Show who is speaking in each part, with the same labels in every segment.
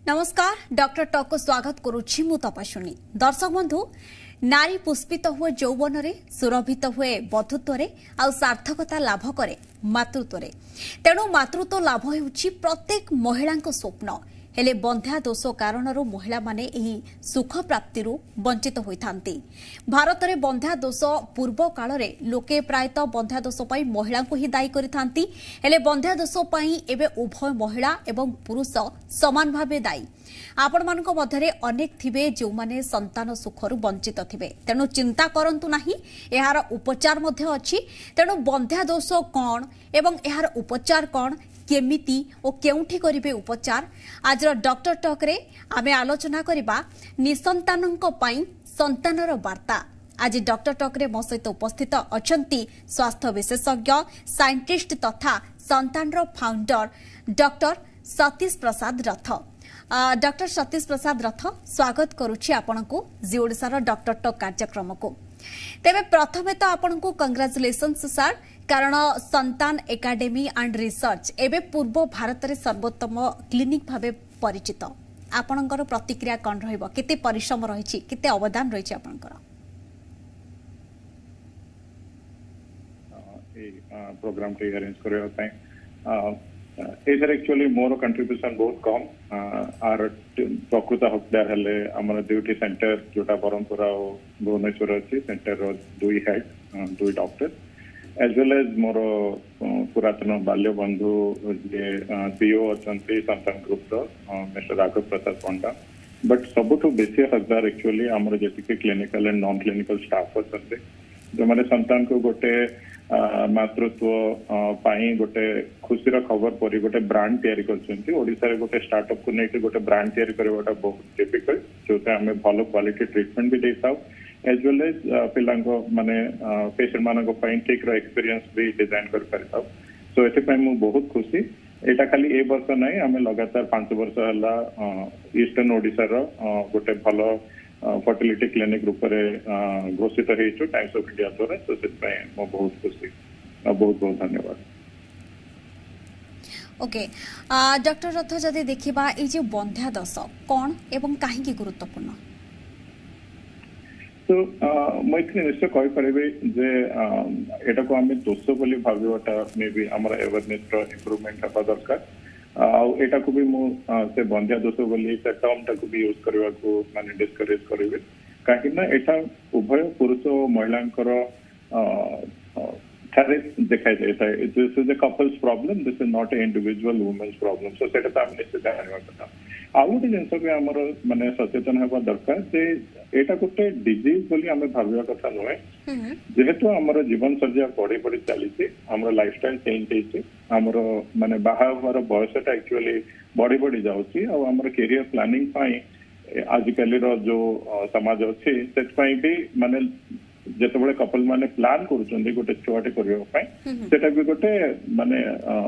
Speaker 1: नमस्कार doctor talk को स्वागत करुछि मु तपस्विनी। दर्शक बंधु नारी पुष्पित हुए यौवन रे सुरभित हुए बधुत्व रे आ सार्थकता लाभ करे मातृत्व रे। तेणु मातृत्व लाभ हेउछि प्रत्येक महिला स्वप्न हेले बंध्या दोष कारण महिला माने एही सुख प्राप्ति वंचित होइथांती। भारत में बंध्या दोष पूर्व काल रे लोके प्रायतः बंध्या दोष पई महिला को ही दायी करिथांती। हेले बंध्या दोष पई एबे उभय महिला एवं पुरुष समान भावे दायी। आपण मानक मध्यरे अनेक थिबे जो माने संतान सुखरु वंचित थिबे। तेणु चिंता करंतु नाही, एहार उपचार मध्य अछि। तेणु बंध्या दोष कोन एवं एहार उपचार कोन केमिति ओ केउठी करिवे उपचार आज डॉक्टर टॉक रे आमे आलोचना करिबा निसंतानक पई संतानर वार्ता। आज डॉक्टर टॉक रे मो सहित उपस्थित अछंती स्वास्थ्य विशेषज्ञ साइंटिस्ट तथा संतानर founder doctor Satish Prasad Rath. Doctor Satish Prasad Rath स्वागत करुछि आपनकु जी ओडिसा डॉक्टर टॉक कार्यक्रम को। तेबे प्रथमे तो आपनकु कंग्रेचुलेशंस सर, कारण संतान एकेडमी एंड रिसर्च एबे पूर्व भारत रे सर्वोत्तम क्लिनिक भाबे परिचित। आपनकर प्रतिक्रिया कोन रहइबो? केते परिश्रम रहिछि, केते अवदान रहिछि आपनकर
Speaker 2: प्रोग्राम टे अरेंज करबा पय? एथर एक्चुअली मोर कंट्रीब्यूशन बहुत कम। आर प्रकृत हकदार हेले हमर ड्यूटी सेंटर जोटा बरमपुर और भुवनेश्वर अछि। सेंटर रो दुई हेड दुई डॉक्टर एज वेल एज मोर पुरातन बाल्य बंधु जे सीईओ अछंती संतान group row mister Raghav Prasad Panda. But सबुठु बेसी हकदार एक्चुअली हमर जेतिके clinical and non clinical staff अछंती जो माने संतान को गोटे मातृत्व पाई गोटे खुशी खबर पर गोटे ब्रांड तैयारी करछंती। ओडिसा रे गोटे स्टार्टअप को नेके गोटे ब्रांड तैयारी करबाटा बहुत डिफिकल्ट, जोते हमें भलो क्वालिटी ट्रीटमेंट भी देताउ एज वेल एज पिलांको माने पेशेंट मानको पई ठीक रो एक्सपीरियंस भी डिजाइन कर परताउ। सो एते पई मु बहुत खुशी। एटा खाली ए वर्ष नै हमें लगातार 5 वर्ष हला ईस्टर्न ओडिसा रो गोटे भलो फर्टिलिटी क्लिनिक रूप में घोषित हो टाइम्स ऑफ इंडिया द्वारा। तो मो बहुत खुशी, बहुत बहुत धन्यवाद।
Speaker 1: ओके डॉक्टर रथ, जदि देखिबा ए जे बंध्या दोष कोन एवं काहे गुरुत्वपूर्ण?
Speaker 2: तो मुझे निश्चय कहि परिबे जे एटा को आमे दोष बोली भाबिबाटा मे बी हमर अवेयरनेस रो इंप्रूवमेंट हबा दरकार। एटा को भी मु से बंध्या दोष बोली से टर्म टा को भी यूज करबा को माने डिस्करेज करिवे, काहे ना एटा उभय पुरुष और महिलांकर थारे देखाय जाय। This is a couples problem, this is not a individual women's problem. So सेटा त हम निश्चित जानबा କଥା। आउ गोटे जिनस भी हमर माने सचेतन हेबा दरकार जे एटा गोटे डिजीज बोली हमें भाबिया कथा नुहे। जेहेतु हमर जीवन सज्जा बढ़ी बढ़ी चली, हमर लाइफस्टाइल चेंज होइछि, हमर माने बाहावर बयसटा एक्चुअली बढ़ी बढ़ी जाउछि और हमर करियर प्लानिंग पाई आजिकली रो जो समाज अछि सेट पाई भी माने जेते बळे कपल माने प्लान करूछन्ती गोटे छुआटे करबा पाई सेटा भी गोटे माने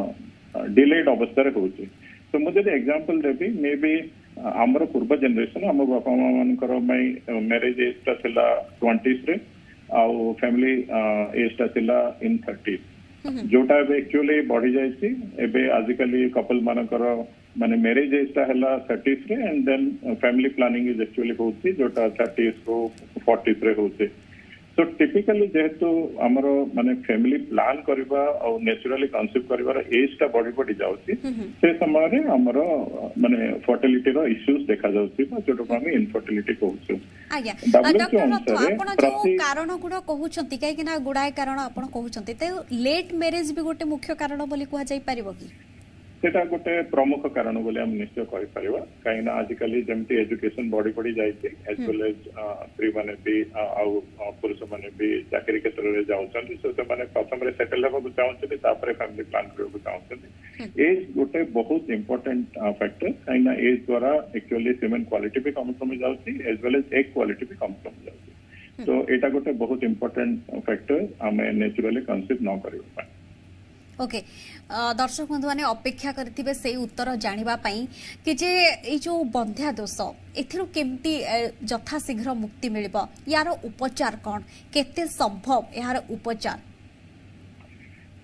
Speaker 2: डिलेड अवस्था रे होछि। तो मुझे एग्जांपल देबी मे बी हमर पूर्व जनरेशन हमर बापा मां मानकर मैरिज एज ता थिला 20s रे आउ फैमिली एज ता थिला इन 30s, जोटा एक्चुअली बढ़ी जाइछि। एबे आजिकली कपल मानकर माने मैरिज एज ता हला 30s रे and then family planning is actually होछि जोटा 30s को 40s रे होछि। तो टिपिकली जेहेतु हमर माने फैमिली प्लान करबा और नेचुरली कंसीव करबार एज ता बढ़ी बढ़ी जाउछि, से समय रे हमर माने फर्टिलिटी रो इश्यूज देखा जाउछि, जोटा को हम इनफर्टिलिटी कहउछु।
Speaker 1: आज्ञा डॉक्टर रथ, आपण जो कारण गुड कहउछंती काहे कि ना गुडाय कारण आपण कहउछंती, ते लेट मैरिज भी गोटे मुख्य कारण बोली कहै जाय परिबो कि?
Speaker 2: सेटा गोटे प्रमुख कारण बोले हम निश्चय कहि परिबा, काहे ना आजिकली जेमती एजुकेशन बढ़ी बढ़ी जाइछि एज वेल एज स्त्री माने भी आउ पुरुष माने भी चाकरी क्षेत्र रे जाउछन्ती। सो से माने प्रथम रे सेटल हेबा को चाहउछन्ती, तापर फैमिली प्लान करबा को चाहउछन्ती। एज गोटे बहुत इंपोर्टेंट फैक्टर, काहे ना एज द्वारा एक्चुअली ह्यूमन क्वालिटी भी कम कम जाउछि as well as egg quality भी कम कम जाउछि। तो एटा गोटे बहुत इंपोर्टेंट फैक्टर हमें नेचुरली कंसीव न करबा।
Speaker 1: ओके दर्शक बंधु मैंने अपेक्षा करथिबे से उत्तर जानिबा पई कि जे ए जो बंध्या दोष एथिरु केमती यथा शीघ्र मुक्ति मिलिबो, यार उपचार कोन, केते संभव यार उपचार?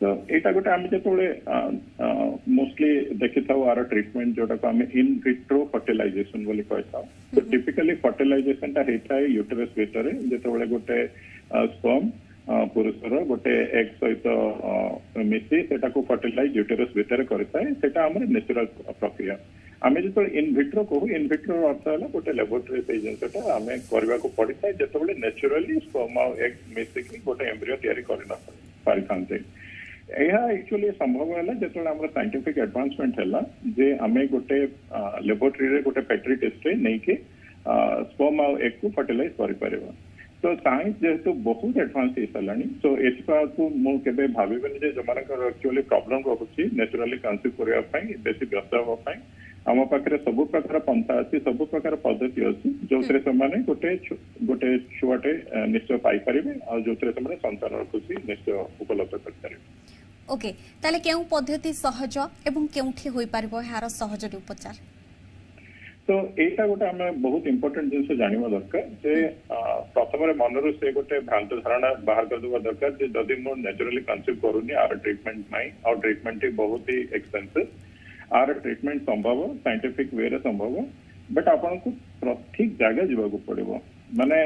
Speaker 2: तो एटा गोटे आम जो मोस्टली देखी था आर ट्रिटमेंट जोटा को आम इन विट्रो फर्टिलाइजेशन बोली कही था। तो टिपिकली फर्टिलाइजेशन टा होता है यूटेरस भितर जो गोटे स्पर्म पुरुषर गोटे एग सहित मिसी सेटा को फर्टिलाइज यूटेरस भितर करता है सेटा हमर नेचुरल प्रक्रिया। आम जो इन विट्रो कहू इन विट्रो अर्थ है गोटे लेबोरेटरी से जिनसा आम करने को पड़ी था जो नेचुराली स्पर्म और एग मिसिकी गोटे एम्ब्रियो तैयारी कर पारि था। यह एक्चुअली संभव है जो आम साइंटिफिक एडवांसमेंट है जे आम गोटे लेबोरेटरी गोटे पेट्री टेस्ट नहीं कि स्पर्म और एग को फर्टिलाइज कर। तो साइंस जेहेतु बहुत एडवांस हो सारा सो एको मुझे भावेनि जो एक्चुअली प्रॉब्लम रोचे नेचुराली कनसिव करने बेसी व्यस्त हाँपाई आम पाखे सब प्रकार पंथा अच्छी सब प्रकार पद्धति अच्छी जो गोटे गोटे छुआटे निश्चय पाइपर और जो संतान खुशी निश्चय उपलब्ध कर।
Speaker 1: ओके ताले केउ पद्धति सहज एवं केउठी होई परबो यार सहज उपचार।
Speaker 2: तो एटा गोटे आम बहुत इंपोर्टेंट जिन जानवा दरकार जे प्रथम मनरु से गोटे भ्रांत धारणा बाहर कर देवा दरकार जे जदि मो नेचुरली कनसिव करूनी आर ट्रीटमेंट नहीं और ट्रीटमेंट बहुत ही एक्सपेंसिव आर ट्रीटमेंट संभव साइंटिफिक वे रे संभव बट आपन को प्रत्येक जगह जीवा पड़ो माने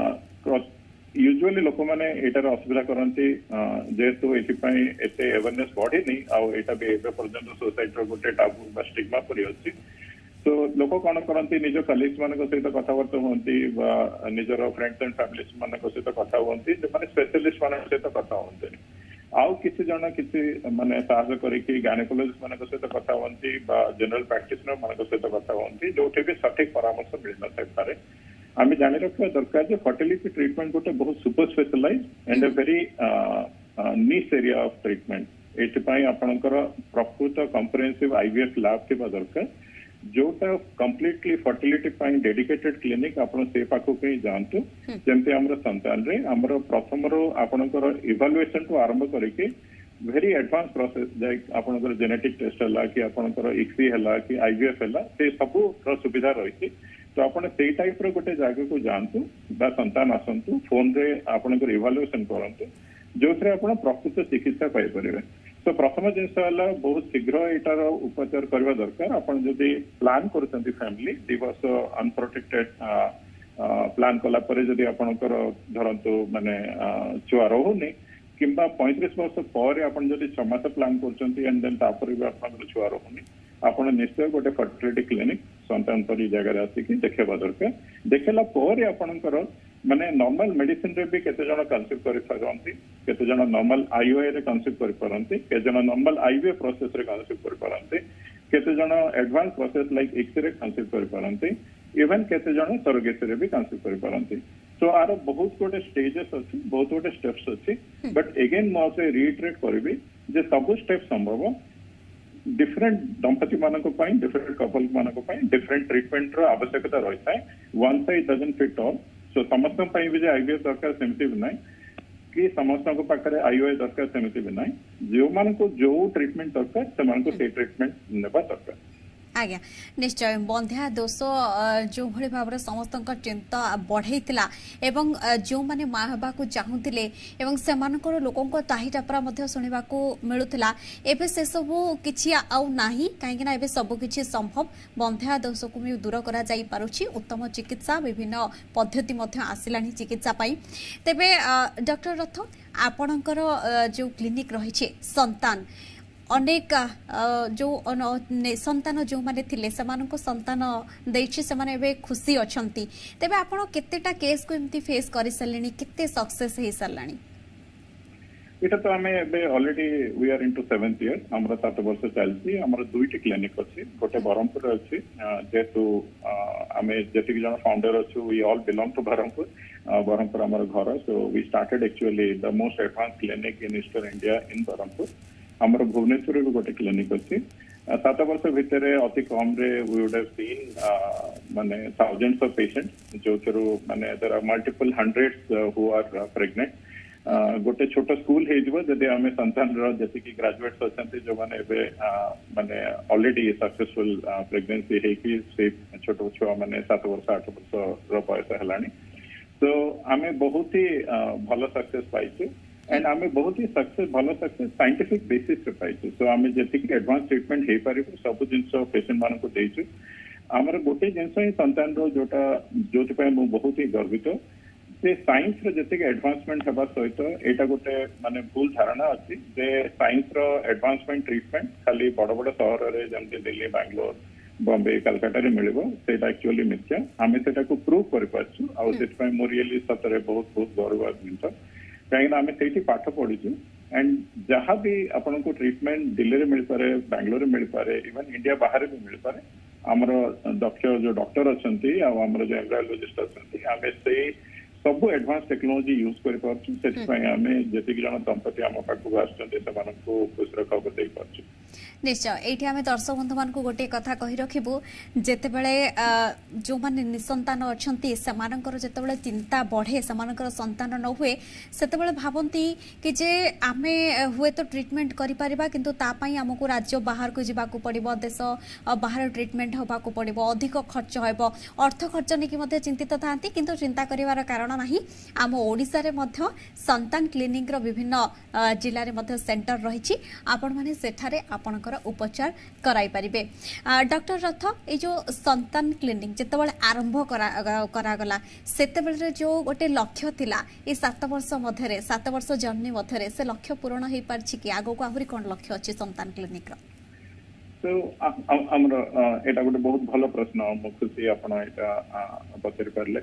Speaker 2: यूजुअली लोक मैंने एटार असुविधा करती जेहेतु एते अवेयरनेस बढ़ी नहीं आटा भी पर्यटन सोसाइटी गोटे टाबू स्टिग्मा परी अच्छी। तो लोक कौन करती निज कलिग्स मान सहित कथबार्ता हमें निजर फ्रेंड्स एंड फैमिली मान सहित कथा हमें जो मैंने स्पेशलिस्ट मान सहित कथा हमें आउ किसी जन किसी माने साहय करके गायनेकोलॉजिस्ट मान सहित कथा हमें जनरल प्रैक्टिशनर मान सहित कथा हमें जो भी सठिक परामर्श मिल न पारे। आम जानी रखा दरकार जो फर्टिलिटी ट्रीटमेंट गोटे बहुत super specialise and a very niche area of treatment एपाई आपणकर प्रकृत कंप्रेहेंसिव आईवीएफ लैब थी दरकार जोटा कंप्लीटली फर्टिलिटी डेडिकेटेड क्लिनिक आपण से पाखक ही जातु जमती आमर संतान रे आमर प्रथम आपणकर इवालुएशन को आरंभ करके वेरी एडवांस प्रोसेस लाइक आपणकर जेनेटिक टेस्ट है कि आपणकर इक्सी है कि आईवीएफ है से सब सुविधा रही। तो आपन से टाइप रो गोटे जगह को जानतु बा संतान आसतु फोन रे आपणकर इवालुएशन करंतु जो आपण प्रकृत चिकित्सा पाई परिबे। तो प्रथम जिनस बहुत शीघ्र यार उपचार करने दरकार आपन जदि प्लान करछंती फैमिली दिवस अनप्रोटेक्टेड प्लान कला परे जदि आपणकर धरंतु माने छुआ रहउनी किंबा 35 वर्ष पर आपन जदि 6 मास प्लान करछंती एंड देन तापर भी आपन छुआ रहउनी आपन निश्चय गोटे फर्टिलिटी क्लिनिक संतान परी जगह आसिकी देखा दरकार। देखला पर आपणकर माने नॉर्मल मेडिसिन रे भी केते जण कनसिव करि पारंती केते जण नॉर्मल आईओए रे कनसिव करि पारंती केते जण नॉर्मल आईवीएफ प्रोसेस रे कनसिव करि पारंती केते जण advance process like X-ray conceive करि पारंती इवन केते जण सरोगेसी रे भी कनसिव करि पारंती। सो आर बहुत गोटे स्टेजेस अछि बहुत गोटे स्टेप्स अछि बट अगेन मो से रिइटरेट करबी जे सब स्टेप संभव डिफरेंट दंपति मानक डिफरेंट कपल मानक डिफरेंट ट्रीटमेंट रो आवश्यकता रही है one size doesn't fit all. So समस्त भी आईवीएफ दरकार सेमती भी ना कि समस्त पाखे आईओए दरकार सेमती भी ना जो मान को जो ट्रीटमेंट दरकार से ट्रीटमेंट नेबा दरकार।
Speaker 1: आज्ञा निश्चय बंध्या दोष जो भली भाव समस्त चिंता बढ़ेला एवं जो माने माँ हवाक चाहूले से लोकों ताहीटापरा शुणा मिलूला एवं से सबू कि आई कहीं सबकि संभव बंध्या दोष को भी दूर कर उत्तम चिकित्सा विभिन्न पद्धति आसला चिकित्सा तेबे डॉक्टर रथ आपणकर जो क्लिनिक रही संतान अनेक जो संतान जो माने थिले समानको संतान देछि समाने बे खुशी अछंती तेबे आपण केतेटा केस को एमती फेस करि सलेनी केते सक्सेस हे सलानी।
Speaker 2: एटा तो हमें एबे already we are into 7th year हमरा 7 वर्ष चलछि हमरा दुईटी क्लिनिक अछि गोटे बरहमपुर अछि जेतु हमें जति जन फाउंडर अछि we all belong to Berhampur हमर घर। So we started actually the most advance clinic in eastern India in Berhampur. हमर भुवनेश्वर भी गोटे क्लिनिक अच्छी 7 वर्ष भितर अति कम रे वी वुड हैव सीन माने थाउजेंड्स ऑफ पेशेंट जो माने there are multiple hundreds who are pregnant गोटे छोट स्कूल जदि आम संतान जी ग्राजुएट्स अच्छा जो मैंने माने ऑलरेडी सक्सेसफुल प्रेगनेंसी से छोट छुआ मैंने 7 वर्ष 8 वर्ष बयस है। तो आम बहुत ही भल सक्सेस पाइछु एंड आम बहुत ही सक्सेस भल सक्सेस साइंटिफिक बेसिस रे पाइछु सो आम जी एडवांस ट्रिटमेंट हो पार सब जिन पेसेंट मान को देचु आमर गोटे जिनस ही संतान जोटा जो बहुत ही गर्वित जे साइंस रे एडवांसमेंट होगा सहित एटा गोटे माने भूल धारणा अच्छी जे साइंस रो एडवांसमेंट ट्रिटमेंट खाली बड़ बड़ सहर रे जमते दिल्ली बैंगलोर बॉम्बे कलकत्ता रे मिलिबो सेटा एक्चुअली मिथ्या आमे सेटा को प्रूव कर पाछु आ सेट पय मोर रियली सतरे बहुत बहुत गर्व जिनस कहीं आमे सेठी पाठ पढिछु एंड जहाँ भी आपन को ट्रीटमेंट दिल्ली रे मिल पारे बैंगलोर रे मिल पारे इवन इंडिया बाहर भी मिल पारे हमर दक्ष जो डॉक्टर अछंती आ हमर जो एम्ब्रायोलॉजिस्ट अछंती आमे से सब एडवांस टेक्नोलोजी यूज कर पार्छु सेठी पय आमे जति जण दंपति हम पाखु आछंती से मानन को खुश रखब देई पार्छु
Speaker 1: निश्चय ये आम दर्शक बंधु मान गोटे कथा कही रखु जिते जो मैंने निसंतान अच्छा से चिंता बढ़े से संतान न हुए से भावती कि जे आम हुए तो ट्रिटमेंट करें आमको राज्य बाहर को जावाक पड़ो देश बाहर ट्रिटमेंट होगाक पड़ो अधिक खर्च हो अर्थ खर्च नहीं चिंतित था किंतु चिंता कर कारण ना आम ओडिशा रे संतान क्लिनिक विभिन्न जिले में सेंटर रही आपण मैंने सेठारे आपणकर उपचार कराई परिबे। डॉक्टर रथ ये जो संतान क्लिनिक जितेबाला आरंभ करागला सेतेबेले जो गोटे लक्ष्य थिला ये 7 वर्ष मध्य 7 वर्ष जर्नी मध्य से लक्ष्य पूर्ण हो पारछि कि आगो को आहुरी कोन लक्ष्य अछि संतान क्लिनिक रो
Speaker 2: तो हमर एटा गोटे बहुत भलो प्रश्न मो खुशी आपण एटा पचर करले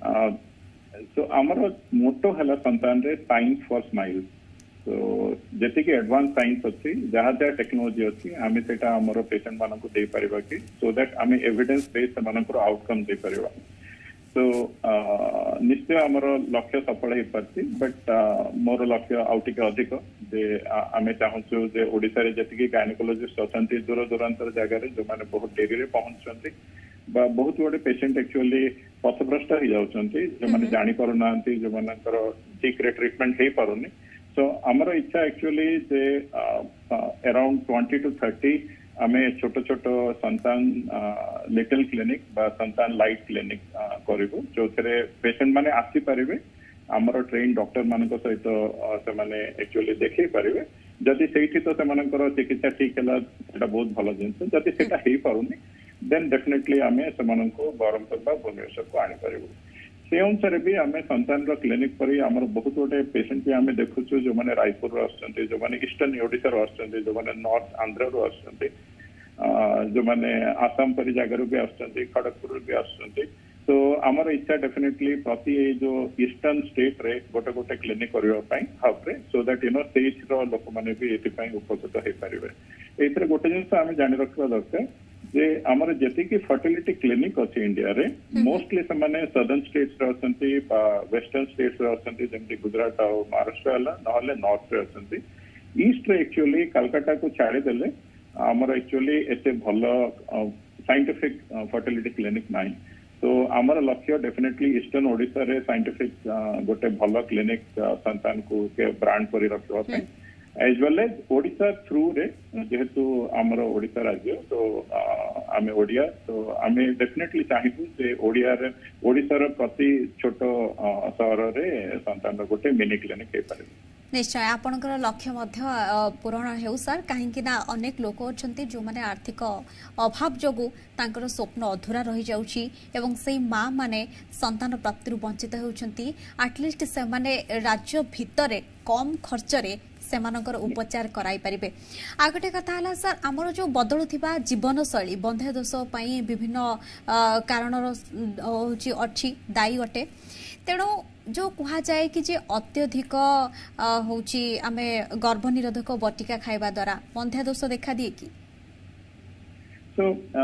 Speaker 2: तो हमर मोटो हला संतान रे साइंस फॉर स्माइल तो जैसे कि एडवांस साइंस अच्छी जहाँ जहाँ टेक्नोलोजी अच्छी आम से आमर पेशेंट मान को दे पारिबा कि सो दैट आम एविडेंस बेस्ड से आउटकम दे पारिबा तो निश्चय आमर लक्ष्य सफल हो पार्टी बट मोर लक्ष्य आउट अधिक जे आम चाहूँ जे ओडिशा रे जति गायनिकोलॉजिस्ट अच्छा दूर दूरांतर जगह जो मैंने बहुत डेरी पहुंचते बहुत गुड़े पेशेंट एक्चुअली पथभ्रष्ट हो जाती जो मैंने जानी पार ना जो मान ठीक रे ट्रिटमेंट हो पारुनी सो आमर इच्छा एक्चुअली जे अराउंड 20 to 30 आमे छोट छोट संतान लिटिल क्लिनिक बा संतान लाइट क्लिनिक करिवो जो थरे पेशेंट माने आसी परिबे आमर ट्रेन डॉक्टर मानक सहित से माने एक्चुअली देखै परिबे जदि सेठी तो से मानकर चिकित्सा ठीक हला सेटा बहुत भलो जिंस जदि सेटा हेई पारुनी देन डेफिनेटली आमे से मानको बरमपुर बा भुवनेश्वर को आनी परिबो से अनुसार भी आम संतान क्लिनिक पर आमर बहुत गुटे पेशेंट भी आम देखु जो मैंने रायपुर आसुच्च जो मैंने ईस्टर्न ओडिशा आसुच्च जो मैंने नॉर्थ आंध्र आसुच्च जो मैंने आसाम परी जगार भी आसुच्च खड़गपुर भी आसुच्च तो आमर इच्छा डेफिनेटली प्रति जो ईस्टर्न स्टेट रे गोटे गोटे क्लिनिक करने हब रे so that you know state लोक मैंने भी ये उपकृत हो पारे ये गोटे जिन आम जानी रखा दरकार जे आमर जी फर्टिलिटी क्लिनिक अच्छे इंडिया रे मोस्टली से माने सदर्न स्टेट्स रे अछंती बा वेस्टर्न स्टेट्स रे अछंती जेमती गुजरात और महाराष्ट्र हला नहले नॉर्थ रे अछंती ईस्ट रे एक्चुअली कलकत्ता को छाड़ी देले आमर एक्चुअली एते भलो साइंटिफिक फर्टिलिटी क्लिनिक नाही तो आमर लक्ष्य डेफिनेटली ईस्टर्न ओडिशा रे साइंटिफिक गोटे भलो क्लिनिक संतान को के ब्रांड करी रखवा पे as well as Odisha through रे जेहेतु आमर ओडिशा राज्य तो आम ओडिया तो आम डेफिनेटली चाहिए जे ओडिशा प्रति छोट सहर रे संतान गोटे मिनी क्लिनिक हो पारे
Speaker 1: निश्चय आपणकर लक्ष्य पूरण हो सर कहीं अनेक लोक अच्छा जो मैंने आर्थिक अभाव जोगु तांकर स्वप्न अधूरा रही जाउछि एवं से माँ माने संतान प्राप्ति वंचित होउछंती एटलिस्ट से माने राज्य भितर कम खर्च रे सेमानकर उपचार कराई परिबे आ गोटे कथा हला सर हमर जो बदलुथिबा जीवन शैली बंधे दोष पई विभिन्न कारण होची अछि दायी अटे तेणु जो कहा जाए कि जे अत्यधिक होची आमे गर्भनिरोधक बटिका खाइबा द्वारा बंधे दोष देखा दिए कि
Speaker 2: सो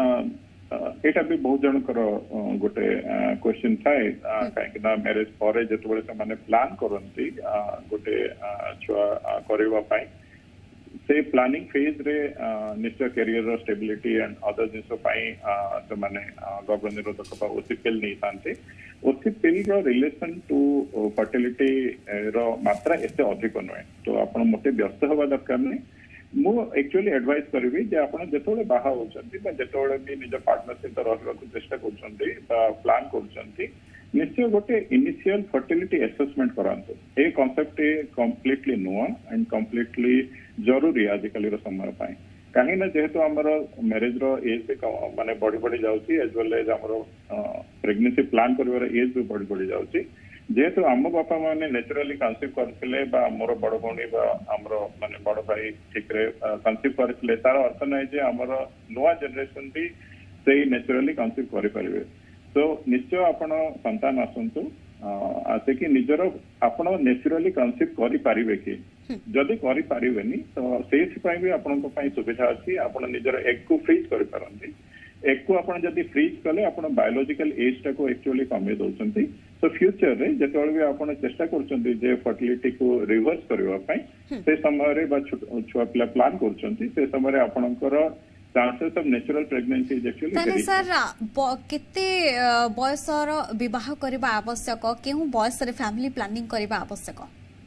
Speaker 2: एटा भी बहुत जनकर गोटे क्वेश्चन थाए कहीं मैरिज पर जो से प्लान करती गोटे छुआ करने से प्लानिंग फेज रे निश्चय career stability and other things से माने गर्भनिरोधक ओसीपिल नहीं था ओसीपिल रिलेशन टू फर्टिलिटी रो मात्रा एत अधिक नुहे तो आप मोटे व्यस्त हवा दरकार नहीं मु एक्चुअली एडवाइस करी जे आप जो बाहा होती जो भी निज पार्टनर सहित रहा चेष्टा कर प्लान कर निश्चय गोटे इनिशियल फर्टिलिटी एसेसमेंट करांतु ए कांसेप्ट कंप्लीटली नुआ एंड कंप्लीटली जरूरी आजिकल समय पाए कहीं ना जेहेतु आमर मैरिज रो एज भी माने बढ़ी बढ़ी जाउची एज वेल एज आमर प्रेगनेंसी प्लान करिवार एज भी बढ़ी बढ़ी जाउची जेहेतु आम बापा माने नेचुरली कनसीव करथिले बा मोर बड़ भौणी बा आमर माने बड़ भाई ठीक रे कनसीव करथिले तार अर्थ नै जे आमर नुआ जनरेशन भी सेही नेचुरली कनसीव करि परिबे तो निश्चय आपण संतान आसंतु आसिकी निजर आपण नेचुरली कनसीव करि पारिबे कि जदि करि पारिबेनी तो सेहि भी आपण सुविधा अच्छी आपण निजर एग को फ्रीज करि पारंती एग को आपण जदि फ्रीज कले आपण बायोलॉजिकल एज टा को एक्चुअली कमे दउचंती तो फ्यूचर रे जेतोल भी आपण चेष्टा करचंती जे फर्टिलिटी को रिवर्स करबा पई से समय रे बा छुआ पिला प्लान करचंती से समय रे आपणकर chances of natural pregnancy is actually
Speaker 1: ताने सर केते बयसर विवाह करबा आवश्यक केहू बयस रे फैमिली प्लानिंग करबा आवश्यक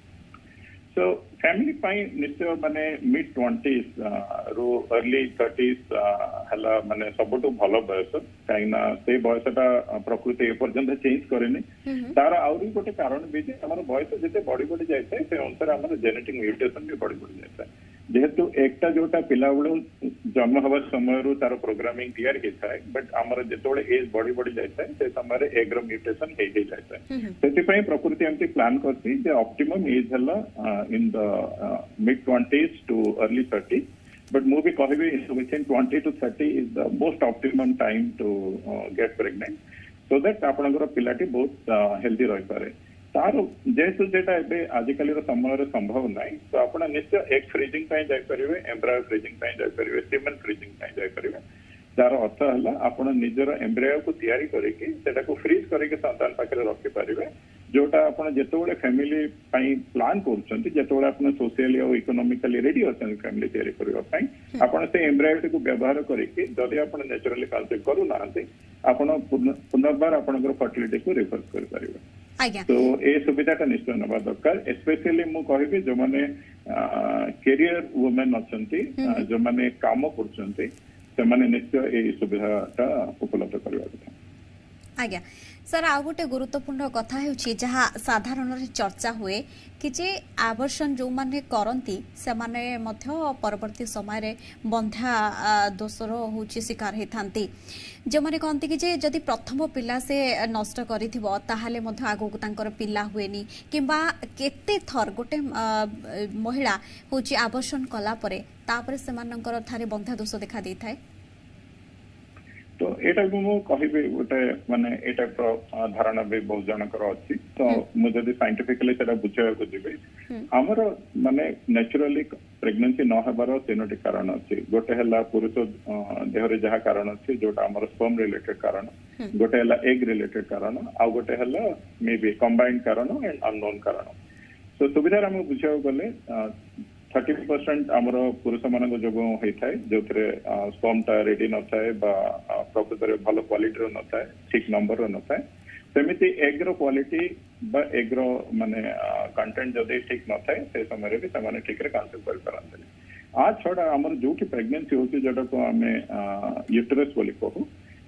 Speaker 2: सो फैमिली पाई निश्चय माने मिड 20s रो अर्ली 30s हला माने सबटु भलो बयस काइना से बयसटा प्रकृति ए पर्यंत चेंज करेनी तार आउरी गोटे कारण भी जे हमर बयस जते बड़ी बड़ी जायते से अनुसार हमर जेनेटिक म्यूटेशन भी बड़ी बड़ी जायते जेहेतु एकटा जोटा पिला बळो जन्म हवा समय रो तार प्रोग्रामिंग क्लियर के थाए बट हमर जेतोळे एज बड़ी बड़ी जायते से समय एग्रो म्यूटेशन हे हे जायते सेति पई प्रकृति हमते प्लान करती जे ऑप्टिमम एज हला in the mid 20s to early 30s but movie कहबे within 20 to 30 is the most optimum time to get pregnant so that आपनकर पिलाटी बहुत हेल्दी रहि पारे तार जेसु जेटा एबे आजिकली रो समय रे संभव नाही तो आपण निश्चय एग फ्रीजिंग पय जाय परिबे एम्ब्रायो फ्रीजिंग पय जाय परिबे सीमेन फ्रीजिंग पय जाय परिबे तार अर्थ हला आपण निजर एम्ब्रायो को तयारी करके सेटा को फ्रीज करके संतान पाखरे रखि परिबे जोटा आपण जेतोळे फैमिली पई प्लान करछंती जेतोळे आपण सोशली और इकोनॉमिकली रेडी अछन फैमिली तयारी करबा पई आपण से एम्ब्रायो को व्यवहार करके जदि आपण नेचुरली कन्सीव करू नांती आपण पुनर्बार आपनकर फर्टिलिटी को रिवर्स कर परिबे तो ए सुविधाटा निश्चय नबा दरकार स्पेशली मु कहबी जो माने कैरियर वुमेन अछंती जो माने काम करछंती से माने निश्चय ए सुविधाटा उपलब्ध करबा କଥା
Speaker 1: आज्ञा सर आ गोटे गुरुत्वपूर्ण कथा हेउछि जहा साधारण चर्चा हुए कि जे आवर्षण जो माने करंती से माने मध्य परवर्ती समय रे बंधा दोषर होछि शिकार हेथांती जो माने कहंती कि जे जदि प्रथम पिला से नष्ट करिथिबो ताहाले मध्य आगो तांकर पिला हुएनी किबा केते थर गोटे महिला होछि आवर्षण कला परे तापरे से मानकर थारे बंधा दोष देखा दै थाए
Speaker 2: तो एटा को मु कहबे गोटे माने एटा धारणा भी बहुत जनकर अछि तो मु जदि साइंटिफिकली सेटा बुझाय को दिबे हमर माने नेचुरली प्रेगनेंसी न हबार तीनोटी कारण अछि गोटे हला पुरुष देह रे जहा कारण अछि जोटा हमर स्पर्म रिलेटेड कारण गोटे हला एग रिलेटेड कारण आ गोटे हला मे बी कंबाइंड कारण एंड अननोन कारण सो सुविधा हम बुझाय गले 30% आमर पुरुष मान जो होता है जो स्पर्म टा रेडी न थाए प्रकृत भल क्वालिटी न थाए ठीक नंबर न थाए सेमिति एग्रो क्वालिटी बा एग्रो माने कंटेंट जदि ठीक न थाए से समय भी से ठीक रे कन्सीव कर पारंते आ छड़ा हमर जो कि प्रेगनेंसी होती जोटा को आमे यूटेरस बोली कहू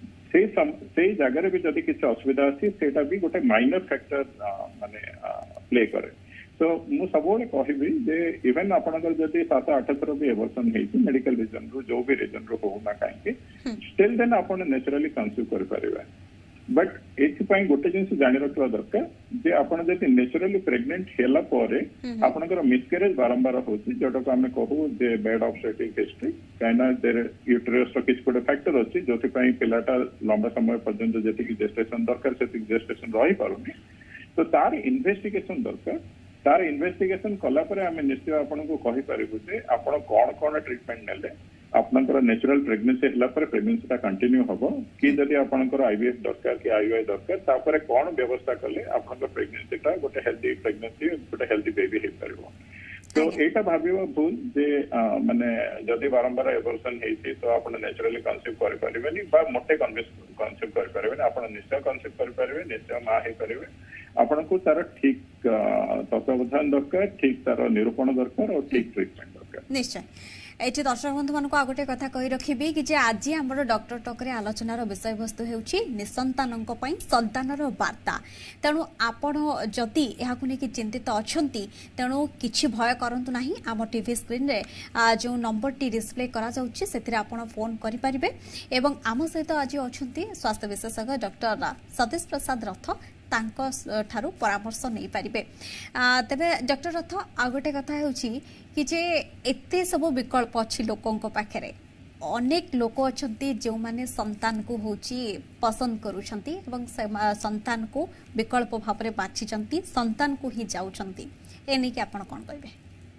Speaker 2: से जगह भी जदि किसी असुविधा अच्छी सेटा भी गोटे माइनर फैक्टर माने प्ले करे तो मु सबोले कहबी जे इवन आपनकर जदि 7-8 थर भी एवर्सन हेछि मेडिकल रीजन रो जो भी रीजन रो हो ना काहे स्टिल देन आपण नेचुरली कन्सीव कर परिबा बट एथि पई गोटे जिंस जानि रखवा दरकार जे आपण जदि नेचुरली प्रेग्नेंट हेला परे आपनकर मिसकैरेज बारंबार होछि जोटा को हमें कहू जे बैड ऑब्स्टेट्रिक हिस्ट्री काइना देयर यूटेरस रो किछ कोटे फैक्टर अछि जोथि पई पिलाटा लंबा समय पर्यंत जति कि जेस्टेशन दरकार सेति जेस्टेशन रही पारुनी तो तार इन्वेस्टिगेशन दरकार तार इन्वेस्टिगेशन कला परे हमें निश्चय आपन को कहि परिबु जे आपन कोन कोन ट्रीटमेंट नेले आपनकर नेचुरल प्रेगनेंसी हला परे प्रेगनेंसी ता कंटिन्यू हबो कि जदि आपनकर आईवीएफ दरकार कि आईयूआई दरकार ता परे कोन व्यवस्था कले आपनकर प्रेगनेंसी ता गोटे हेल्दी प्रेगनेंसी गोटे हेल्दी बेबी हे परिबो तो एटा भाबिबो भूल जे माने जदि बारंबार एवर्सन हेछि तो आपण नेचुरली कन्सीव कर परिबेनी बा मोटे कन्सीव कर परिबेनी आपण निश्चय कन्सीव कर परिबे निश्चय मा हे परिबे आपण को तार ठीक तत्वावधान दरकार ठीक तार निरूपण दरकार और ठीक ट्रीटमेंट दरकार
Speaker 1: निश्चय एठी दर्शक बंधु मानको आ गोटे कथा कहि रखिबी कि जे आज हमर डॉक्टर टॉक रे आलोचनार विषय वस्तु हेउची निसंतानक पई संतानर वार्ता। तेणु आपण जदि एहाकु नेकी चिंतित अछंती तेणु किछि भय करंतु नाही। आम टीवी स्क्रीन रे जो नंबर टी डिस्प्ले करा जाउची सेथिरे आपण फोन करि परिबे एवं आम सहित आज अछंती स्वास्थ्य विशेषज्ञ डॉक्टर सतीश प्रसाद रथ तांको ठारू परामर्श नहीं पारिबे। तबे डॉक्टर रथ आ गोटे कथा हेउची कि जे एते सब विकल्प अछि लोकंक पाखरे अनेक लोक अछंती जो माने संतान को होची पसंद करूछंती एवं संतान को विकल्प भाव रे बाछिचंती संतान को ही जाउछंती एनी के आपण कोन कहबे?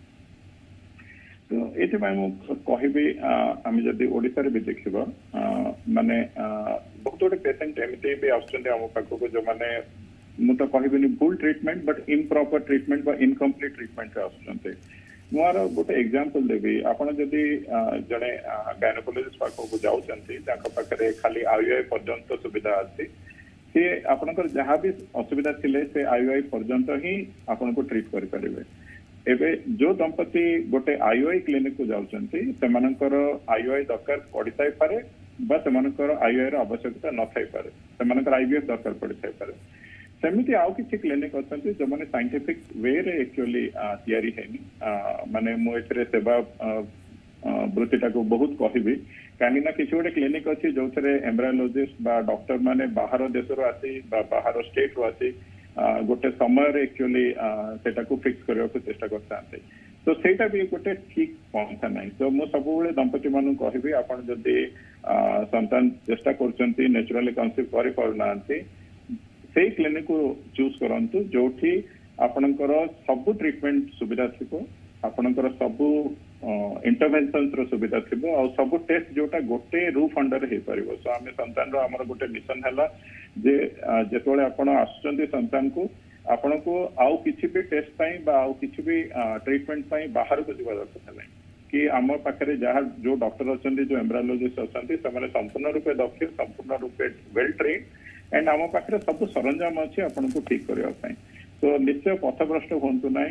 Speaker 2: तो एते मु कहबे आमे जदी ओडिसा रे भी देखिबा माने बहुत गोटे पेशेंट एमती भी आछंती हम पाखो को जो माने मु तो कहबेनी full treatment but improper treatment बा इनकम्प्लीट ट्रीटमेंट रे आछंती। मोर गोटे एग्जांपल देबी आपण जदी जने गायनोकोलॉजिस्ट पाखो को जाउछंती ताका पाखरे खाली आईयूआई पर्यंत सुविधा अछि से आपनकर जहां भी असुविधा थिले से आईयूआई पर्यंत ही आपन को ट्रीट करि परिबे। एबे जो दंपति गोटे आईयूआई क्लिनिक को जाउछंती सेमानकर आईयूआई दरकार पड़िताय पारे बा सेमानकर आईयूआई र आवश्यकता न थाई पारे सेमानकर आईवीएफ दरकार पड़िताय पारे। सेमिति आउ किछि क्लिनिक अछंती जो माने साइंटिफिक वे रे एक्चुअली तयारी हेनी माने मो एथरे सेवा वृत्तिटा को बहुत कहबी काहे ना किछि गोटे क्लिनिक अछि जो थरे एम्ब्रायोलॉजिस्ट बा डॉक्टर माने बाहर देश रो आसी बा बाहर स्टेट रो आसी गोटे समय रे एक्चुअली सेटा को फिक्स करबा को चेष्टा करतांते। तो सेटा भी गोटे ठीक पंथा नाही। तो मो सब बेले दंपति मानु कहबी आपण जदी संतान चेष्टा करचंती नेचुरली कंसीव करि परनांती से क्लिनिक को चूज करंतु जोठी आपनकर सब ट्रीटमेंट सुविधा थिबो आपनकर सब इंटरवेंशन रो सुविधा थिबो और सब टेस्ट जोटा गोटे रूफ अंडर हे परिबो। सो हमें संतान रो हमर गोटे मिशन हला जे जेतोले आपण आछंती संतान को आपण को आउ किछि भी टेस्ट पई बा आउ किछि भी ट्रीटमेंट पई बाहर को जीवा दरकार नै कि आम पाखरे जहाँ जो डॉक्टर अछंती जो एम्ब्रायोलॉजिस्ट अछंती से संपूर्ण रूपे दक्ष संपूर्ण रूपे वेल ट्रेन एंड आम पाखे सब सरंजाम अच्छे आपन को ठीक करने। तो निश्चय पथभ्रष्ट हूँ ना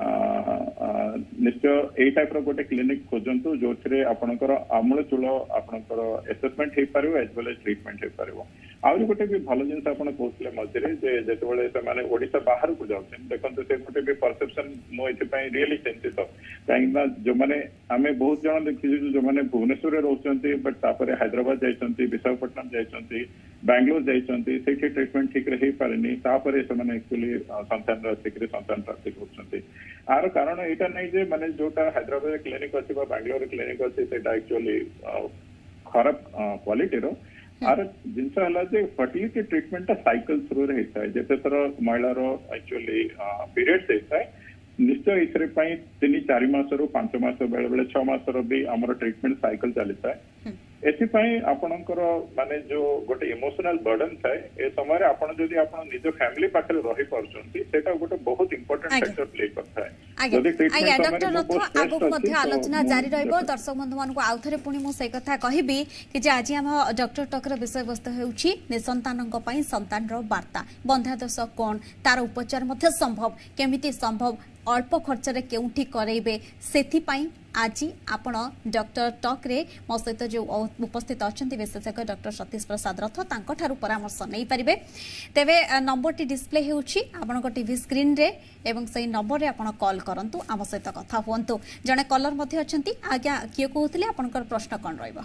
Speaker 2: निश्चय यही टाइप गोटे क्लिनिक खोजतु जो आपणकर आमूलचूल आपणकर एसेसमेंट हो पार एज वेल एज ट्रीटमेंट हो पार। आहरी गोटे भी भल जिन कहते मझे जिते से ओडिशा बाहर को जाते देखते से गोटे भी परसेप्शन मुझे रियली चिंतित कहीं जो मैंने आम बहुत जन देखी जो मैंने भुवनेश्वर रोचे बट तापर हैदराबाद जाइए विशाखापट्टनम जाइए बैंगलोर जाइए से ट्रीटमेंट ठीक रही पारे तापर से एक्चुअली संतान आसिक संतान प्राप्ति कर आर कारण यहाँ नहीं जे माने जोटा हैदराबाद क्लिनिक अच्छी बैंगलोर क्लिनिक अच्छी एक्चुअली खराब क्वालिटी रो आर जिनस है फर्टिलिटी ट्रीटमेंट साइकिल थ्रू रे होता है जिते थर महिलार एक्चुअली पीरियड्स होता है निश्चय इस 3-4 मास रु 5 मास बेले बेले 6 मास भी आमर ट्रीटमेंट साइकिल चलता है। एथिपाई आपणकर माने जो गोटे इमोशनल बर्डन थाए ए समय आपण जदी आपण निज फैमिली पाखरे रही परछंती सेटा गोटे बहुत इंपोर्टेंट फैक्टर प्ले करता है। जदी ट्रीटमेंट
Speaker 1: डॉक्टर रथ आगो मध्य आलोचना जारी रहइबो दर्शक बंधु मान को आउथरे पुनी मो से कथा कहिबी कि जे आज हम डॉक्टर टकर विषय वस्तु हेउची निसंतानक पई संतानर वार्ता बंध्यादोष कोन तार उपचार मध्य संभव केमिति संभव अल्प खर्च रे केउठी करैबे सेथिपाई आज आपण डॉक्टर टॉक रे मो सहित जो उपस्थित अछंती विशेषज्ञ डॉक्टर सतीश प्रसाद रथ तांको ठारू परामर्श नै परिबे। तेबे नंबर टी डिस्प्ले हेउची आपनको टीवी स्क्रीन रे एवं सही नंबर रे आपण कॉल करंतु आम सहित कथा हुंतु। जने कॉलर मध्ये अछंती आज्ञा किए कहउतले आपनकर प्रश्न कोन रहइबो?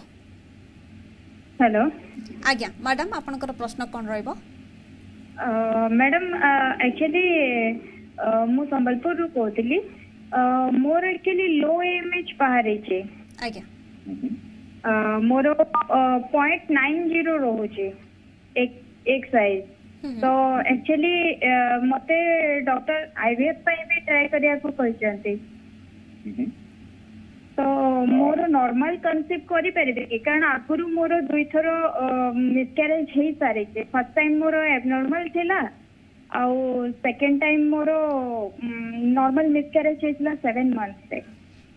Speaker 3: हेलो
Speaker 1: आज्ञा मैडम आपनकर प्रश्न कोन रहइबो?
Speaker 3: मैडम एक्चुअली मु संबलपुर रु कहतली मोर एक्चुअली लो एमएच बाहर छे आज्ञा मोर 0.90 रोचे एक साइज तो एक्चुअली मते डॉक्टर आईवीएफ पे भी ट्राई करिया को कहचंती तो मोर नॉर्मल कंसीव करि परिबे कि कारण आगुरु मोर दुई थरो मिसकैरेज हे सारे छे। फर्स्ट टाइम मोर एबनॉर्मल थिला आउ सेकंड टाइम मोर नॉर्मल मिसकैरेज हेला 7 मंथ्स तक।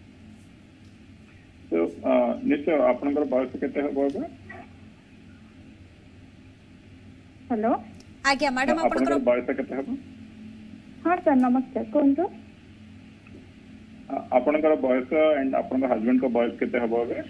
Speaker 2: तो निश्चय आपनकर बयस केते होबो?
Speaker 3: हेलो
Speaker 1: आज्ञा मैडम आपनकर
Speaker 2: बयस केते होबो?
Speaker 3: हां सर नमस्ते कोन तो
Speaker 2: ଆପଣଙ୍କର ବୟସ एंड ଆପଣଙ୍କ ହଜବେଣ୍ଡ को ବୟସ କେତେ ହବ ଏବେ?